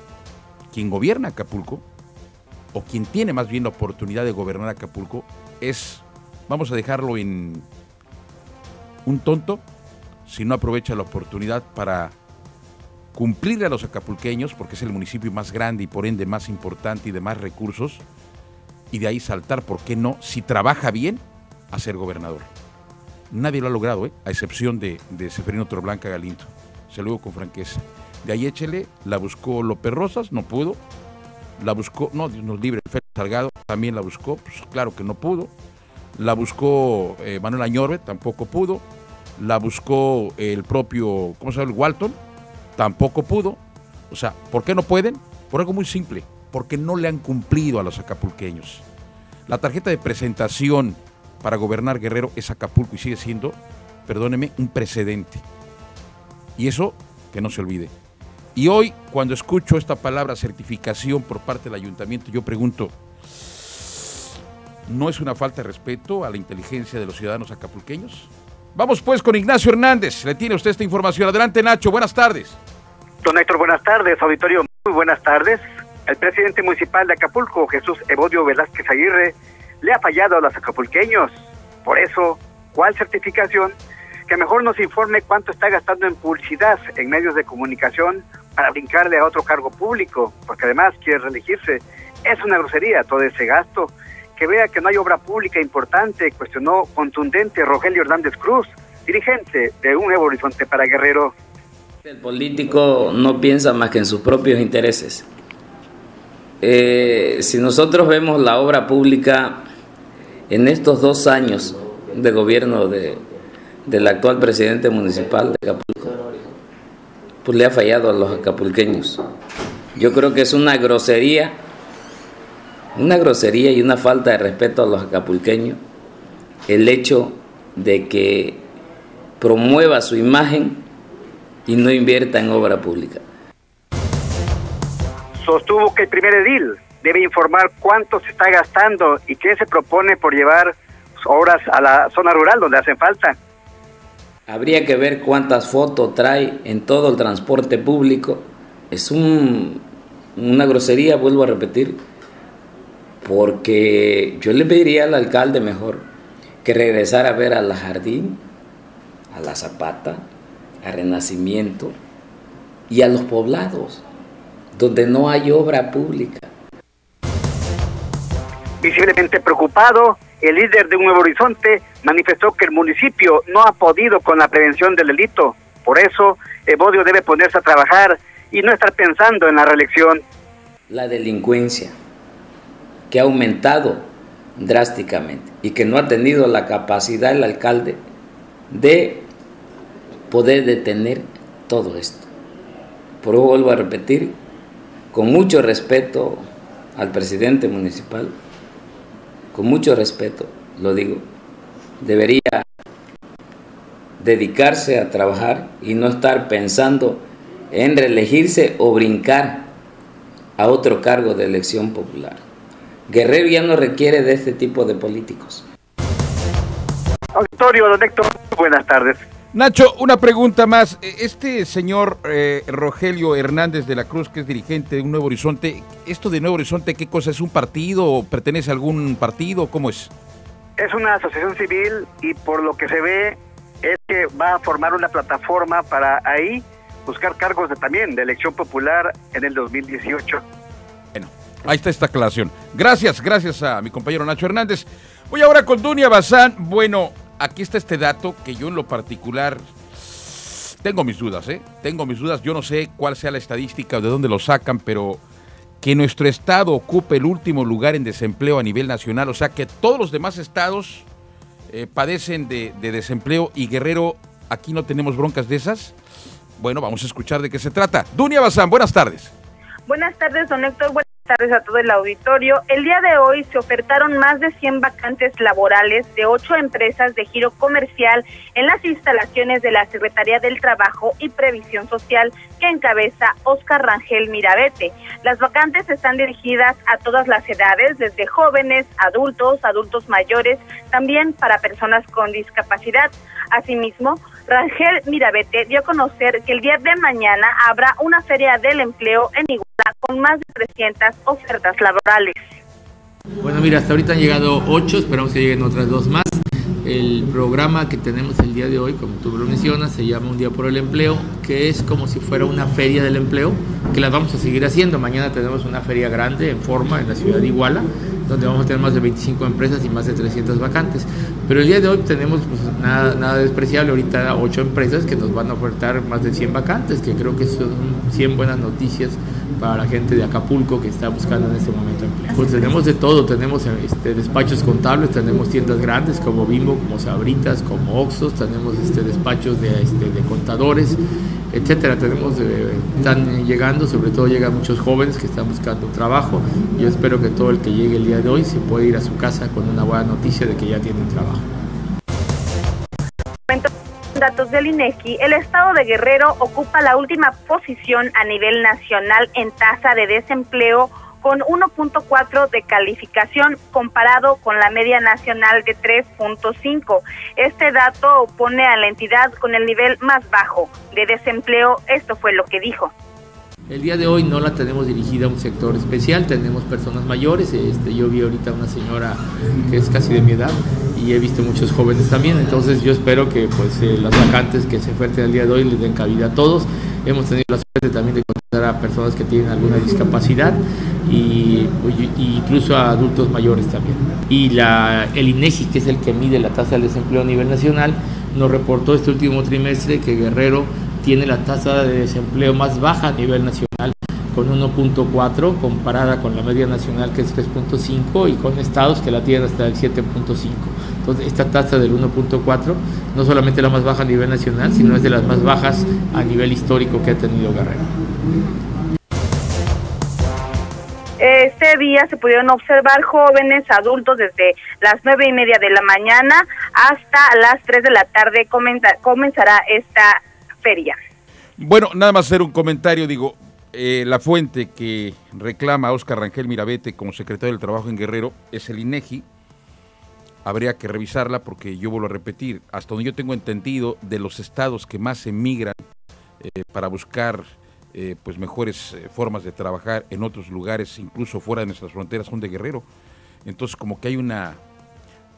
S2: o quien tiene más bien la oportunidad de gobernar Acapulco, es, vamos a dejarlo en un tonto, si no aprovecha la oportunidad para cumplirle a los acapulqueños, porque es el municipio más grande y por ende más importante y de más recursos, y de ahí saltar, ¿por qué no? Si trabaja bien, a ser gobernador. Nadie lo ha logrado, a excepción de Seferino Torreblanca Galindo. Se lo digo con franqueza. De ahí échele, la buscó López Rosas, no pudo. La buscó, no, Dios nos libre, Félix Salgado también la buscó, pues claro que no pudo. La buscó Manuel Añorbe, tampoco pudo. La buscó el propio, ¿cómo se llama? Walton, tampoco pudo. O sea, ¿por qué no pueden? Por algo muy simple, porque no le han cumplido a los acapulqueños. La tarjeta de presentación para gobernar Guerrero es Acapulco y sigue siendo, perdóneme, un precedente. Y eso que no se olvide. Y hoy, cuando escucho esta palabra certificación por parte del ayuntamiento, yo pregunto, ¿no es una falta de respeto a la inteligencia de los ciudadanos acapulqueños? Vamos pues con Ignacio Hernández, le tiene usted esta información. Adelante, Nacho, buenas tardes.
S19: Don Héctor, buenas tardes, auditorio, muy buenas tardes. El presidente municipal de Acapulco, Jesús Evodio Velázquez Aguirre, le ha fallado a los acapulqueños. Por eso, ¿cuál certificación? Que mejor nos informe cuánto está gastando en publicidad en medios de comunicación para brincarle a otro cargo público, porque además quiere reelegirse. Es una grosería todo ese gasto. Que vea que no hay obra pública importante, cuestionó contundente Rogelio Hernández Cruz, dirigente de Un Nuevo Horizonte para Guerrero.
S20: El político no piensa más que en sus propios intereses. Si nosotros vemos la obra pública en estos 2 años de gobierno del actual presidente municipal de Acapulco, pues le ha fallado a los acapulqueños. Yo creo que es una grosería y una falta de respeto a los acapulqueños el hecho de que promueva su imagen y no invierta en obra pública.
S19: Sostuvo que el primer edil debe informar cuánto se está gastando y qué se propone por llevar obras a la zona rural donde hacen falta.
S20: Habría que ver cuántas fotos trae en todo el transporte público. Es una grosería, vuelvo a repetir, porque yo le pediría al alcalde mejor que regresar a ver a La Jardín, a La Zapata, a Renacimiento y a los poblados, donde no hay obra pública.
S19: Visiblemente preocupado, el líder de Nuevo Horizonte manifestó que el municipio no ha podido con la prevención del delito. Por eso, Evodio debe ponerse a trabajar y no estar pensando en la reelección.
S20: La delincuencia, que ha aumentado drásticamente y que no ha tenido la capacidad el alcalde de poder detener todo esto. Por eso vuelvo a repetir, con mucho respeto al presidente municipal, con mucho respeto, lo digo, debería dedicarse a trabajar y no estar pensando en reelegirse o brincar a otro cargo de elección popular. Guerrero ya no requiere de este tipo de políticos.
S19: Auditorio, don Héctor, buenas tardes.
S2: Nacho, una pregunta más. Este señor Rogelio Hernández de la Cruz, que es dirigente de un Nuevo Horizonte, ¿esto de Nuevo Horizonte qué cosa es? ¿Un partido o pertenece a algún partido? ¿Cómo es?
S19: Es una asociación civil y por lo que se ve es que va a formar una plataforma para ahí buscar cargos también de elección popular en el 2018.
S2: Bueno, ahí está esta aclaración. Gracias a mi compañero Nacho Hernández. Voy ahora con Dunia Bazán. Bueno, aquí está este dato que yo en lo particular tengo mis dudas, Tengo mis dudas. Yo no sé cuál sea la estadística o de dónde lo sacan, pero que nuestro estado ocupe el último lugar en desempleo a nivel nacional, o sea que todos los demás estados padecen de desempleo y Guerrero, aquí no tenemos broncas de esas. Bueno, vamos a escuchar de qué se trata. Dunia Bazán, buenas tardes.
S3: Buenas tardes, don Héctor. Buenas tardes a todo el auditorio. El día de hoy se ofertaron más de 100 vacantes laborales de 8 empresas de giro comercial en las instalaciones de la Secretaría del Trabajo y Previsión Social que encabeza Óscar Rangel Mirabete. Las vacantes están dirigidas a todas las edades, desde jóvenes, adultos mayores, también para personas con discapacidad. Asimismo, Rangel Mirabete dio a conocer que el día de mañana habrá una feria del empleo en Iguala con más de 300 ofertas laborales.
S21: Bueno, mira, hasta ahorita han llegado 8, esperamos que lleguen otras 2 más. El programa que tenemos el día de hoy, como tú lo mencionas, se llama Un Día por el Empleo, que es como si fuera una feria del empleo, que las vamos a seguir haciendo. Mañana tenemos una feria grande en forma en la ciudad de Iguala, donde vamos a tener más de 25 empresas y más de 300 vacantes. Pero el día de hoy tenemos nada despreciable, ahorita 8 empresas que nos van a ofertar más de 100 vacantes, que creo que son 100 buenas noticias para la gente de Acapulco que está buscando en este momento empleo. Pues tenemos de todo, tenemos despachos contables, tenemos tiendas grandes como Bimbo, como Sabritas, como Oxxos, tenemos despachos de contadores, etcétera. Están llegando, sobre todo llegan muchos jóvenes que están buscando trabajo. Yo espero que todo el que llegue el día de hoy se pueda ir a su casa con una buena noticia de que ya tienen trabajo.
S3: Datos del INEGI, el estado de Guerrero ocupa la última posición a nivel nacional en tasa de desempleo con 1.4 de calificación comparado con la media nacional de 3.5. Este dato pone a la entidad con el nivel más bajo de desempleo. Esto fue lo que dijo.
S21: El día de hoy no la tenemos dirigida a un sector especial, tenemos personas mayores, yo vi ahorita una señora que es casi de mi edad y he visto muchos jóvenes también, entonces yo espero que las vacantes que se oferten el día de hoy les den cabida a todos. Hemos tenido la suerte también de contratar a personas que tienen alguna discapacidad y incluso a adultos mayores también. Y el INEGI, que es el que mide la tasa de desempleo a nivel nacional, nos reportó este último trimestre que Guerrero tiene la tasa de desempleo más baja a nivel nacional, con 1.4, comparada con la media nacional que es 3.5 y con estados que la tienen hasta el 7.5. Entonces esta tasa del 1.4 no solamente es la más baja a nivel nacional, sino es de las más bajas a nivel histórico que ha tenido Guerrero.
S3: Este día se pudieron observar jóvenes, adultos desde las 9:30 de la mañana hasta las 3 de la tarde comenzará esta feria.
S2: Bueno, nada más hacer un comentario, la fuente que reclama a Óscar Rangel Mirabete como secretario del Trabajo en Guerrero es el INEGI. Habría que revisarla porque yo vuelvo a repetir, hasta donde yo tengo entendido, de los estados que más emigran para buscar mejores formas de trabajar en otros lugares, incluso fuera de nuestras fronteras, son de Guerrero. Entonces como que hay una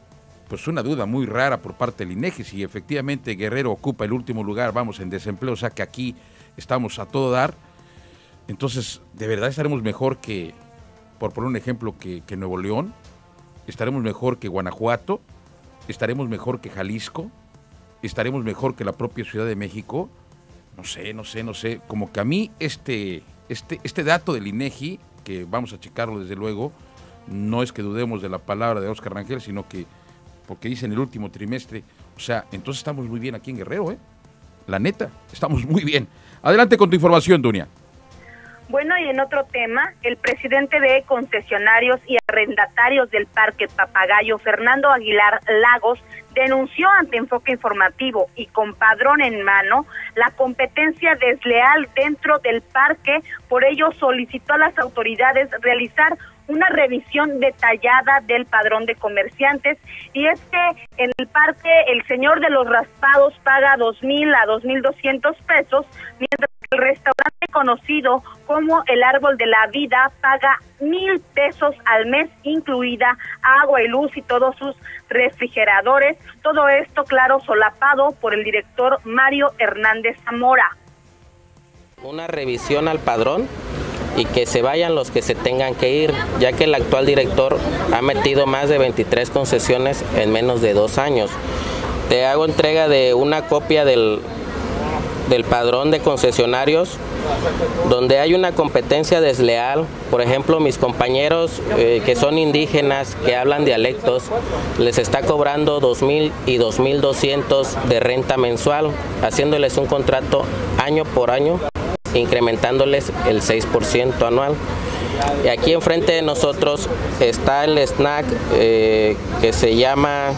S2: pues una duda muy rara por parte del INEGI. Si efectivamente Guerrero ocupa el último lugar, vamos, en desempleo, o sea que aquí estamos a todo dar, entonces de verdad estaremos mejor que, por poner un ejemplo, que Nuevo León, estaremos mejor que Guanajuato, estaremos mejor que Jalisco, estaremos mejor que la propia Ciudad de México. No sé, como que a mí este dato del INEGI, que vamos a checarlo desde luego, no es que dudemos de la palabra de Óscar Rangel, sino que porque dice en el último trimestre, o sea, entonces estamos muy bien aquí en Guerrero, la neta, estamos muy bien. Adelante con tu información, Dunia.
S4: Bueno, y en otro tema, el presidente de concesionarios y arrendatarios del Parque Papagayo, Fernando Aguilar Lagos, denunció ante Enfoque Informativo y con padrón en mano la competencia desleal dentro del parque. Por ello solicitó a las autoridades realizar una revisión detallada del padrón de comerciantes, y es que en el parque el señor de los raspados paga 2,000 a 2,200 pesos, mientras que el restaurante conocido como el Árbol de la Vida paga 1,000 pesos al mes, incluida agua y luz y todos sus refrigeradores. Todo esto, claro, solapado por el director Mario Hernández Zamora.
S22: Una revisión al padrón y que se vayan los que se tengan que ir, ya que el actual director ha metido más de 23 concesiones en menos de 2 años. Te hago entrega de una copia del padrón de concesionarios, donde hay una competencia desleal. Por ejemplo, mis compañeros que son indígenas, que hablan dialectos, les está cobrando 2,000 y 2,200 de renta mensual, haciéndoles un contrato año por año, incrementándoles el 6% anual. Y aquí enfrente de nosotros está el snack que se llama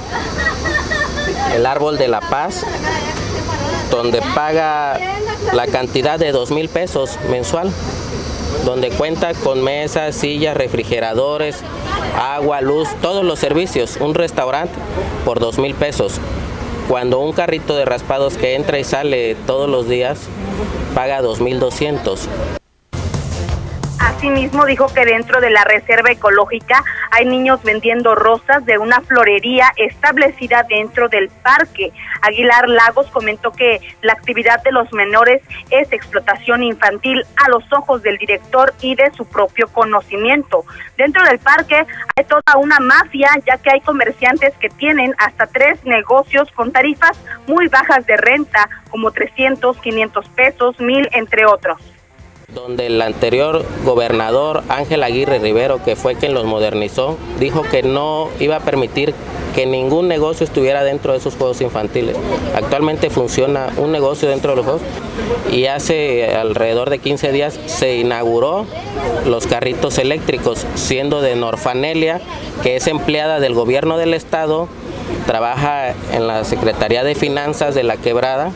S22: el Árbol de la Paz, donde paga la cantidad de 2,000 pesos mensual, donde cuenta con mesas, sillas, refrigeradores, agua, luz, todos los servicios, un restaurante por 2,000 pesos. Cuando un carrito de raspados que entra y sale todos los días paga 2,200.
S4: Asimismo, dijo que dentro de la reserva ecológica hay niños vendiendo rosas de una florería establecida dentro del parque. Aguilar Lagos comentó que la actividad de los menores es explotación infantil a los ojos del director y de su propio conocimiento. Dentro del parque hay toda una mafia, ya que hay comerciantes que tienen hasta 3 negocios con tarifas muy bajas de renta, como 300, 500 pesos, 1,000, entre otros.
S22: Donde el anterior gobernador Ángel Aguirre Rivero, que fue quien los modernizó, dijo que no iba a permitir que ningún negocio estuviera dentro de esos juegos infantiles. Actualmente funciona un negocio dentro de los juegos y hace alrededor de 15 días se inauguró los carritos eléctricos, siendo de Norfanelia, que es empleada del gobierno del estado, trabaja en la Secretaría de Finanzas de La Quebrada,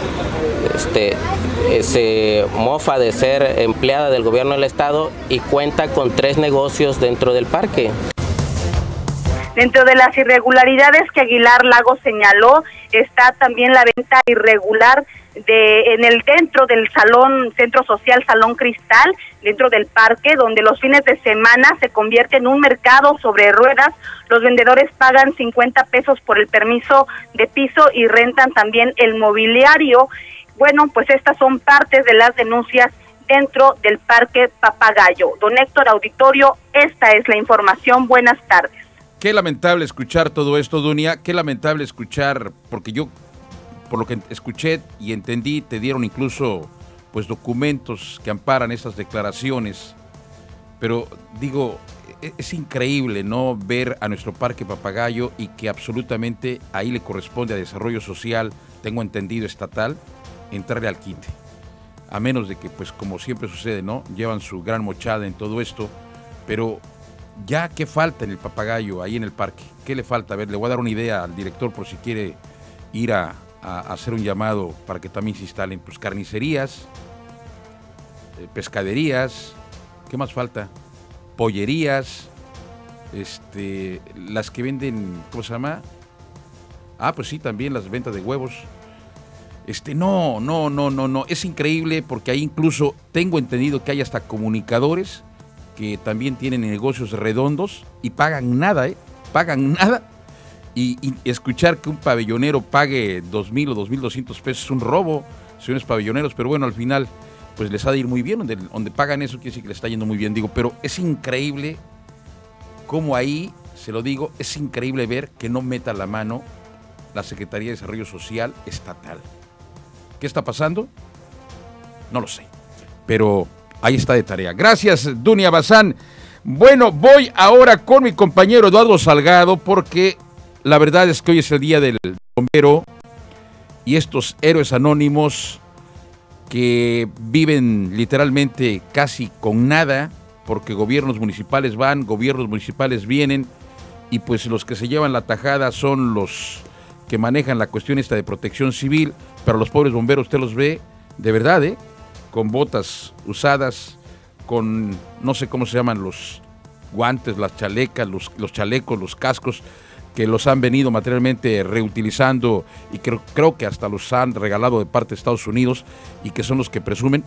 S22: se mofa de ser empleada del gobierno del estado y cuenta con 3 negocios dentro del parque.
S4: Dentro de las irregularidades que Aguilar Lagos señaló está también la venta irregular dentro del centro social Salón Cristal, dentro del parque, donde los fines de semana se convierte en un mercado sobre ruedas. Los vendedores pagan 50 pesos por el permiso de piso y rentan también el mobiliario. Bueno, pues estas son partes de las denuncias dentro del Parque Papagayo. Don Héctor Auditorio, esta es la información. Buenas tardes.
S2: Qué lamentable escuchar todo esto, Dunia, qué lamentable escuchar, porque yo, por lo que escuché y entendí, te dieron incluso pues documentos que amparan estas declaraciones, pero digo, es increíble, ¿no?, ver a nuestro Parque Papagayo y que absolutamente ahí le corresponde a Desarrollo Social, tengo entendido estatal, entrarle al quite, a menos de que, pues como siempre sucede, ¿no?, llevan su gran mochada en todo esto, pero ya, ¿qué falta en el Papagayo, ahí en el parque? ¿Qué le falta? A ver, le voy a dar una idea al director por si quiere ir a hacer un llamado para que también se instalen, pues carnicerías, pescaderías, ¿qué más falta? Pollerías, las que venden, ¿cómo se llama? Ah, pues sí, también las ventas de huevos. No, es increíble porque ahí incluso tengo entendido que hay hasta comunicadores que también tienen negocios redondos y pagan nada, pagan nada, Y escuchar que un pabellonero pague 2,000 o 2,200 pesos es un robo, señores pabelloneros, pero bueno, al final pues les ha de ir muy bien, donde pagan eso quiere decir que les está yendo muy bien, digo, pero es increíble cómo ahí, se lo digo, es increíble ver que no meta la mano la Secretaría de Desarrollo Social estatal. ¿Qué está pasando? No lo sé, pero ahí está de tarea. Gracias, Dunia Bazán. Bueno, voy ahora con mi compañero Eduardo Salgado, porque la verdad es que hoy es el día del bombero y estos héroes anónimos que viven literalmente casi con nada, porque gobiernos municipales van, gobiernos municipales vienen, y pues los que se llevan la tajada son los que manejan la cuestión esta de protección civil, pero los pobres bomberos usted los ve, de verdad, con botas usadas, con no sé cómo se llaman los guantes, las chalecas, los chalecos, los cascos, que los han venido materialmente reutilizando y creo que hasta los han regalado de parte de Estados Unidos y que son los que presumen.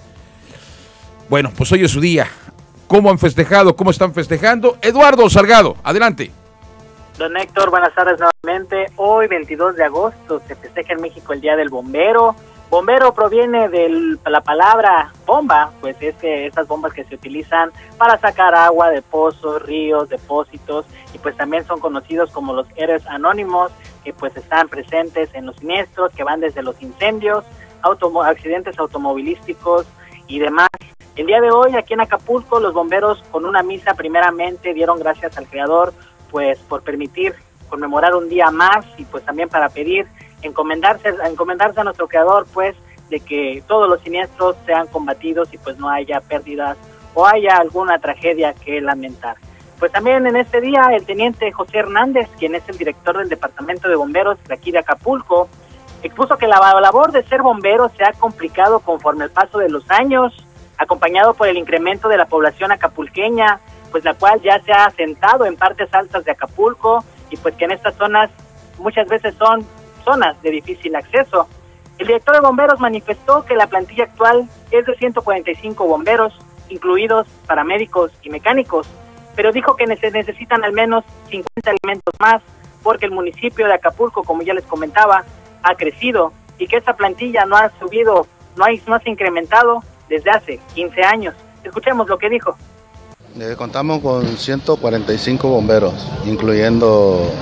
S2: Bueno, pues hoy es su día. ¿Cómo han festejado? ¿Cómo están festejando? Eduardo Salgado, adelante.
S12: Don Héctor, buenas tardes nuevamente. Hoy, 22 de agosto, se festeja en México el Día del Bombero. Bombero proviene de la palabra bomba, pues es que esas bombas que se utilizan para sacar agua de pozos, ríos, depósitos, y pues también son conocidos como los héroes anónimos, que pues están presentes en los siniestros, que van desde los incendios, accidentes automovilísticos y demás. El día de hoy, aquí en Acapulco, los bomberos con una misa primeramente dieron gracias al Creador, pues por permitir conmemorar un día más, y pues también para pedir encomendarse a nuestro Creador, pues, de que todos los siniestros sean combatidos y pues no haya pérdidas o haya alguna tragedia que lamentar. Pues también en este día el teniente José Hernández, quien es el director del Departamento de Bomberos de aquí de Acapulco, expuso que la labor de ser bombero se ha complicado conforme el paso de los años, acompañado por el incremento de la población acapulqueña, pues la cual ya se ha asentado en partes altas de Acapulco, y pues que en estas zonas muchas veces son zonas de difícil acceso. El director de bomberos manifestó que la plantilla actual es de 145 bomberos, incluidos paramédicos y mecánicos, pero dijo que se necesitan al menos 50 elementos más, porque el municipio de Acapulco, como ya les comentaba, ha crecido, y que esta plantilla no ha subido, no se ha incrementado desde hace 15 años. Escuchemos lo que dijo.
S5: Contamos con 145 bomberos, incluyendo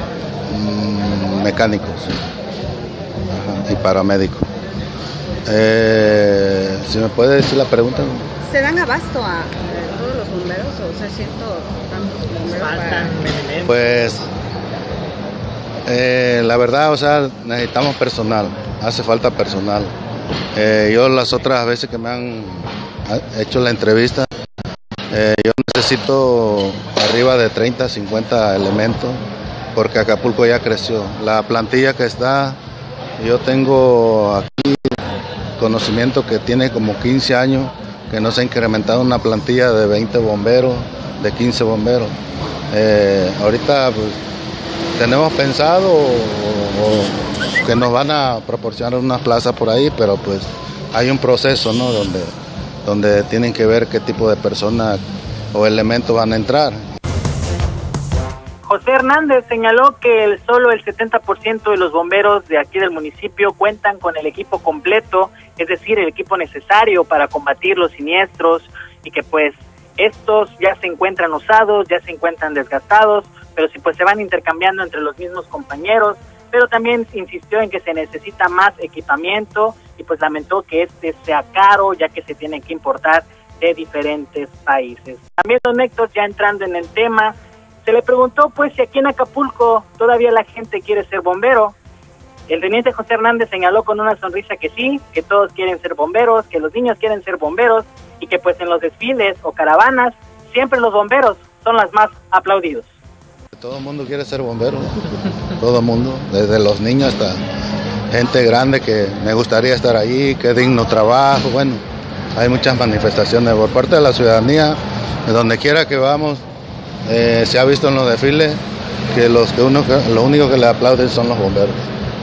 S5: mecánicos y paramédicos. Si me puede decir la pregunta.
S6: ¿Se dan abasto a todos los bomberos o se siento tantos bomberos? Faltan elementos.
S5: Pues la verdad, o sea, necesitamos personal, hace falta personal. Yo las otras veces que me han hecho la entrevista, yo necesito arriba de 30, 50 elementos, porque Acapulco ya creció. La plantilla que está, yo tengo aquí conocimiento que tiene como 15 años, que no se ha incrementado una plantilla de 20 bomberos, de 15 bomberos. Ahorita pues, tenemos pensado que nos van a proporcionar una plaza por ahí, pero pues hay un proceso, ¿no? donde tienen que ver qué tipo de personas o elementos van a entrar.
S12: José Hernández señaló que solo el 70% de los bomberos de aquí del municipio cuentan con el equipo completo, es decir, el equipo necesario para combatir los siniestros, y que pues estos ya se encuentran usados, ya se encuentran desgastados, pero sí pues se van intercambiando entre los mismos compañeros, pero también insistió en que se necesita más equipamiento y pues lamentó que este sea caro, ya que se tiene que importar de diferentes países. También, don Héctor, ya entrando en el tema, se le preguntó pues si aquí en Acapulco todavía la gente quiere ser bombero. El teniente José Hernández señaló con una sonrisa que sí, que todos quieren ser bomberos, que los niños quieren ser bomberos, y que pues en los desfiles o caravanas siempre los bomberos son los más aplaudidos.
S5: Todo el mundo quiere ser bombero, todo el mundo, desde los niños hasta gente grande que me gustaría estar ahí, qué digno trabajo. Bueno, hay muchas manifestaciones por parte de la ciudadanía, de donde quiera que vamos. Se ha visto en los desfiles que lo único que le aplauden son los bomberos.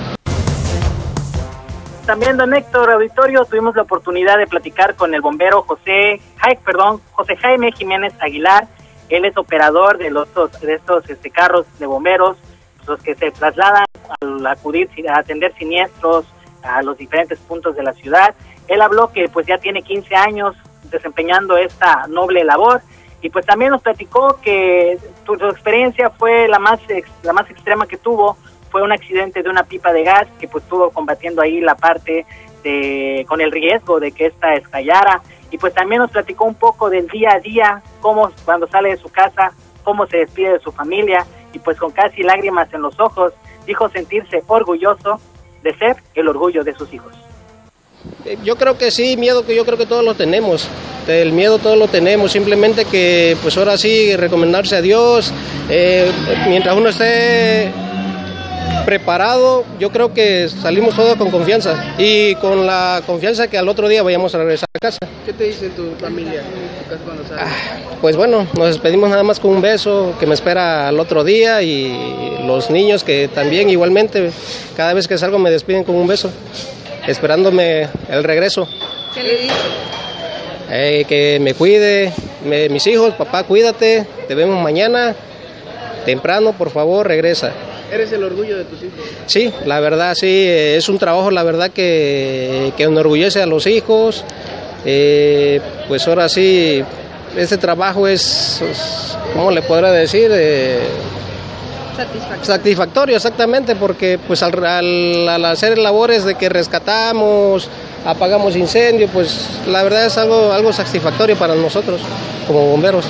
S12: También, don Héctor, auditorio, tuvimos la oportunidad de platicar con el bombero José Jaime Jiménez Aguilar. Él es operador de estos carros de bomberos, los que se trasladan al acudir a atender siniestros a los diferentes puntos de la ciudad. Él habló que pues ya tiene 15 años desempeñando esta noble labor, y pues también nos platicó que su experiencia fue la más extrema que tuvo, fue un accidente de una pipa de gas que pues estuvo combatiendo ahí la parte con el riesgo de que esta estallara, y pues también nos platicó un poco del día a día, cómo cuando sale de su casa, cómo se despide de su familia, y pues con casi lágrimas en los ojos dijo sentirse orgulloso de ser el orgullo de sus hijos.
S7: Yo creo que sí, miedo que yo creo que todos lo tenemos, el miedo todos lo tenemos, simplemente que pues ahora sí recomendarse a Dios, mientras uno esté preparado, yo creo que salimos todos con confianza y con la confianza que al otro día vayamos a regresar a casa.
S9: ¿Qué te dice tu familia cuando sales?
S7: Pues bueno, nos despedimos nada más con un beso que me espera al otro día, y los niños que también igualmente, cada vez que salgo me despiden con un beso, esperándome el regreso.
S9: ¿Qué le dice?
S7: Que me cuide, mis hijos, papá, cuídate, te vemos mañana, temprano, por favor, regresa.
S9: ¿Eres el orgullo de tus hijos?
S7: Sí, la verdad, sí, es un trabajo, la verdad, que enorgullece a los hijos. Pues ahora sí, este trabajo es, ¿cómo le podrá decir? Satisfactorio, exactamente, porque pues al hacer labores de que rescatamos, apagamos incendios, pues la verdad es algo satisfactorio para nosotros como bomberos.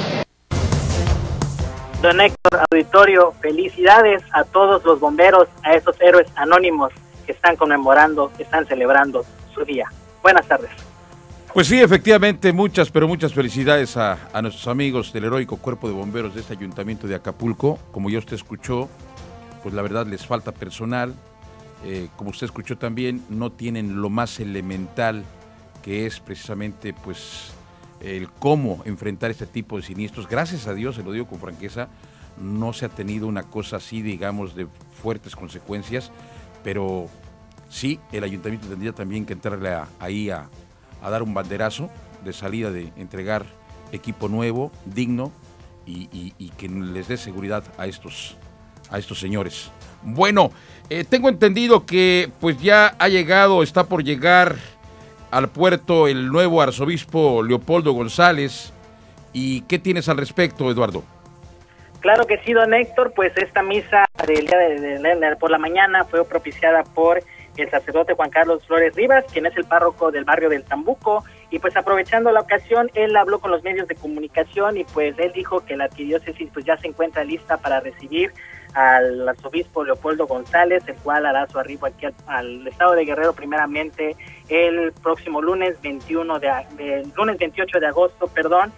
S12: Don Héctor, auditorio, felicidades a todos los bomberos, a esos héroes anónimos que están conmemorando, que están celebrando su día. Buenas tardes.
S2: Pues sí, efectivamente, muchas felicidades a nuestros amigos del heroico Cuerpo de Bomberos de este Ayuntamiento de Acapulco. Como ya usted escuchó, pues la verdad les falta personal. Como usted escuchó también, no tienen lo más elemental, que es precisamente pues el cómo enfrentar este tipo de siniestros. Gracias a Dios, se lo digo con franqueza, no se ha tenido una cosa así, digamos, de fuertes consecuencias, pero sí, el ayuntamiento tendría también que entrarle ahí a dar un banderazo de salida, de entregar equipo nuevo, digno, y que les dé seguridad a estos señores. Bueno, tengo entendido que pues ya ha llegado, está por llegar al puerto el nuevo arzobispo Leopoldo González. ¿Y qué tienes al respecto, Eduardo?
S12: Claro que sí, don Héctor, pues esta misa del día de por la mañana fue propiciada por el sacerdote Juan Carlos Flores Rivas, quien es el párroco del barrio del Tambuco, y pues aprovechando la ocasión, él habló con los medios de comunicación y pues él dijo que la arquidiócesis pues ya se encuentra lista para recibir al arzobispo Leopoldo González, el cual hará su arribo aquí al estado de Guerrero primeramente el próximo lunes 28 de agosto,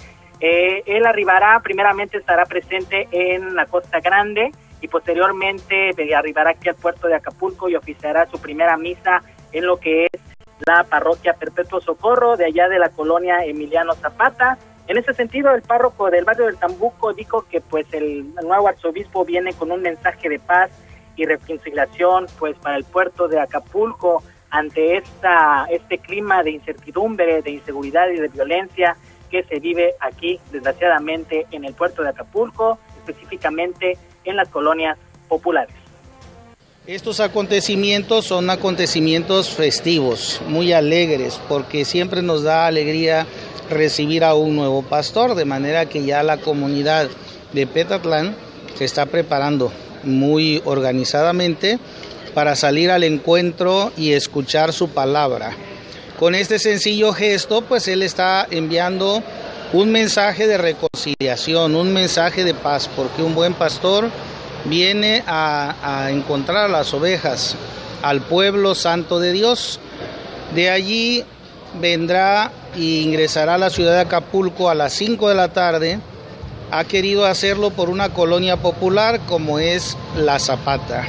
S12: él arribará, primeramente estará presente en la Costa Grande y posteriormente arribará aquí al puerto de Acapulco y oficiará su primera misa en lo que es la parroquia Perpetuo Socorro de allá de la colonia Emiliano Zapata. En ese sentido, el párroco del barrio del Tambuco dijo que pues el nuevo arzobispo viene con un mensaje de paz y reconciliación pues para el puerto de Acapulco ante este clima de incertidumbre, de inseguridad y de violencia que se vive aquí, desgraciadamente, en el puerto de Acapulco, específicamente en las colonias populares.
S23: Estos acontecimientos son acontecimientos festivos, muy alegres, porque siempre nos da alegría recibir a un nuevo pastor, de manera que ya la comunidad de Petatlán se está preparando muy organizadamente para salir al encuentro y escuchar su palabra. Con este sencillo gesto, pues él está enviando un mensaje de reconciliación, un mensaje de paz, porque un buen pastor viene a encontrar a las ovejas, al pueblo santo de Dios. De allí vendrá e ingresará a la ciudad de Acapulco a las 5 de la tarde. Ha querido hacerlo por una colonia popular como es La Zapata.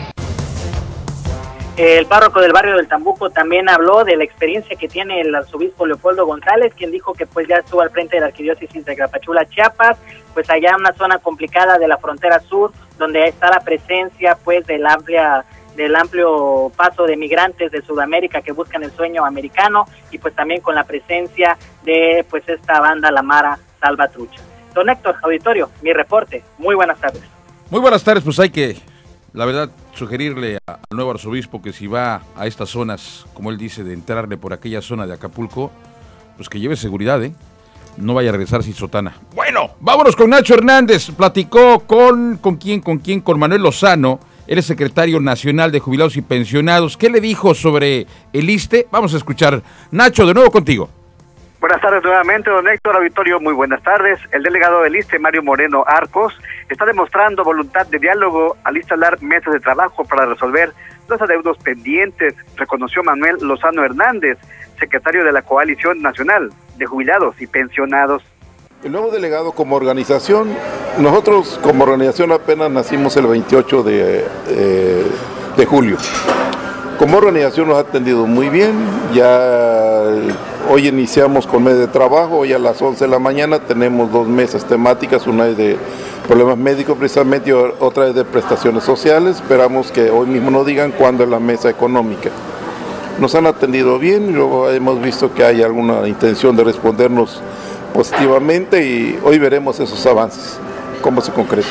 S12: El párroco del barrio del Tambuco también habló de la experiencia que tiene el arzobispo Leopoldo González, quien dijo que pues ya estuvo al frente de la arquidiócesis de Grapachula, Chiapas, pues allá en una zona complicada de la frontera sur, donde está la presencia pues del amplio paso de migrantes de Sudamérica que buscan el sueño americano, y pues también con la presencia de pues esta banda La Mara Salvatrucha. Don Héctor, auditorio, mi reporte. Muy buenas tardes.
S2: Muy buenas tardes, pues hay que la verdad, sugerirle al nuevo arzobispo que si va a estas zonas, como él dice, de entrarle por aquella zona de Acapulco, pues que lleve seguridad, no vaya a regresar sin sotana. Bueno, vámonos con Nacho Hernández. Platicó con quién, con Manuel Lozano. Él es secretario nacional de jubilados y pensionados. ¿Qué le dijo sobre el ISSSTE? Vamos a escuchar. Nacho, de nuevo contigo.
S19: Buenas tardes nuevamente, don Héctor Auditorio, muy buenas tardes. El delegado del ISSSTE, Mario Moreno Arcos, está demostrando voluntad de diálogo al instalar mesas de trabajo para resolver los adeudos pendientes, reconoció Manuel Lozano Hernández, secretario de la Coalición Nacional de Jubilados y Pensionados.
S8: El nuevo delegado como organización, nosotros como organización apenas nacimos el 28 de julio. Como organización nos ha atendido muy bien, ya hoy iniciamos con mes de trabajo, hoy a las 11 de la mañana tenemos 2 mesas temáticas, una es de problemas médicos precisamente y otra es de prestaciones sociales. Esperamos que hoy mismo nos digan cuándo es la mesa económica. Nos han atendido bien y luego hemos visto que hay alguna intención de respondernos positivamente y hoy veremos esos avances, cómo se concretan.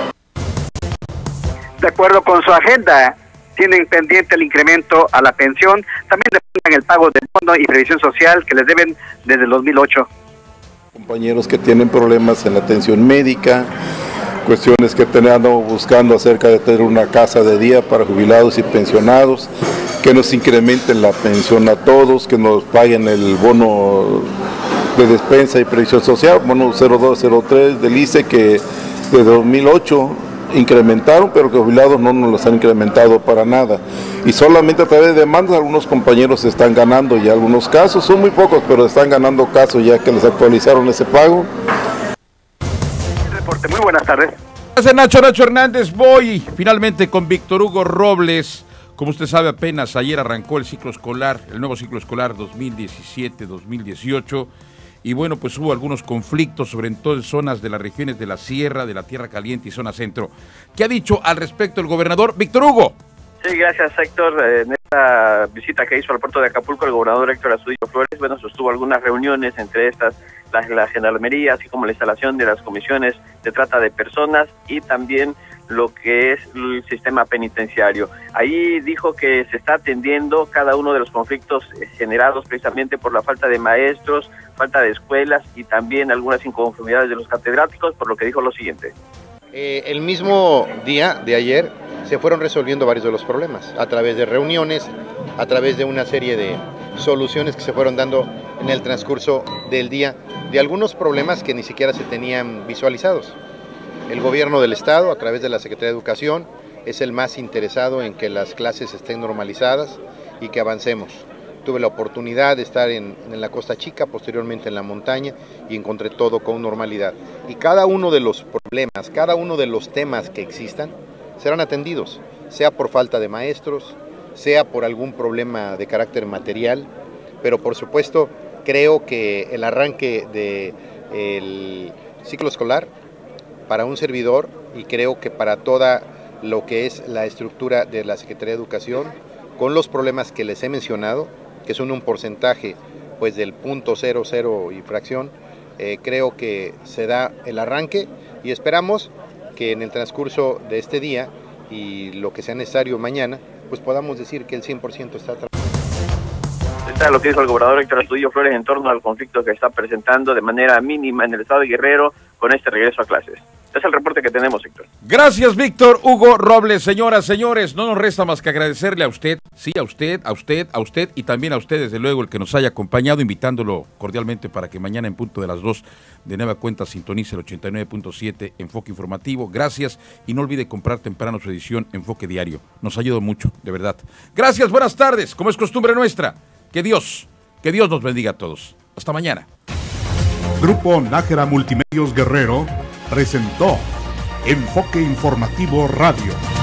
S19: De acuerdo con su agenda, tienen pendiente el incremento a la pensión, también demandan el pago del bono y previsión social que les deben desde el 2008.
S8: Compañeros que tienen problemas en la atención médica, cuestiones que andamos buscando acerca de tener una casa de día para jubilados y pensionados, que nos incrementen la pensión a todos, que nos paguen el bono de despensa y previsión social, bono 0203 del ISSSTE que de 2008 incrementaron, pero que los jubilados no nos los han incrementado para nada. Y solamente a través de demandas algunos compañeros están ganando ya algunos casos, son muy pocos, pero están ganando casos ya que les actualizaron ese pago.
S19: Reporte, muy buenas tardes.
S2: Gracias, Nacho Hernández. Voy finalmente con Víctor Hugo Robles. Como usted sabe, apenas ayer arrancó el ciclo escolar, el nuevo ciclo escolar 2017-2018. Y bueno, pues hubo algunos conflictos, sobre todo en zonas de las regiones de la Sierra, de la Tierra Caliente y zona centro. ¿Qué ha dicho al respecto el gobernador? Víctor Hugo.
S10: Sí, gracias, Héctor. En esta visita que hizo al puerto de Acapulco el gobernador Héctor Astudillo Flores, bueno, sostuvo algunas reuniones, entre estas la gendarmería, así como la instalación de las comisiones de trata de personas y también lo que es el sistema penitenciario. Ahí dijo que se está atendiendo cada uno de los conflictos generados precisamente por la falta de maestros, falta de escuelas y también algunas inconformidades de los catedráticos, por lo que dijo lo siguiente.
S11: El mismo día de ayer se fueron resolviendo varios de los problemas a través de reuniones, a través de una serie de soluciones que se fueron dando en el transcurso del día de algunos problemas que ni siquiera se tenían visualizados. El gobierno del estado, a través de la Secretaría de Educación, es el más interesado en que las clases estén normalizadas y que avancemos. Tuve la oportunidad de estar en la Costa Chica, posteriormente en la montaña, y encontré todo con normalidad. Y cada uno de los problemas, cada uno de los temas que existan, serán atendidos, sea por falta de maestros, sea por algún problema de carácter material, pero por supuesto creo que el arranque del ciclo escolar para un servidor, y creo que para toda lo que es la estructura de la Secretaría de Educación, con los problemas que les he mencionado, que son un porcentaje pues del 0.00 y fracción, creo que se da el arranque y esperamos que en el transcurso de este día y lo que sea necesario mañana, pues podamos decir que el 100% está trabajando.
S10: Está lo que dijo el gobernador Héctor Astudillo Flores en torno al conflicto que está presentando de manera mínima en el estado de Guerrero con este regreso a clases. Es el reporte que tenemos, Héctor.
S2: Gracias, Víctor Hugo Robles. Señoras, señores, no nos resta más que agradecerle a usted, sí, a usted y también a usted, desde luego, el que nos haya acompañado, invitándolo cordialmente para que mañana en punto de las 2 de nueva cuenta sintonice el 89.7 Enfoque Informativo. Gracias y no olvide comprar temprano su edición Enfoque Diario. Nos ayudó mucho, de verdad. Gracias, buenas tardes, como es costumbre nuestra. Que Dios nos bendiga a todos. Hasta mañana.
S1: Grupo Nájera Multimedios Guerrero presentó Enfoque Informativo Radio.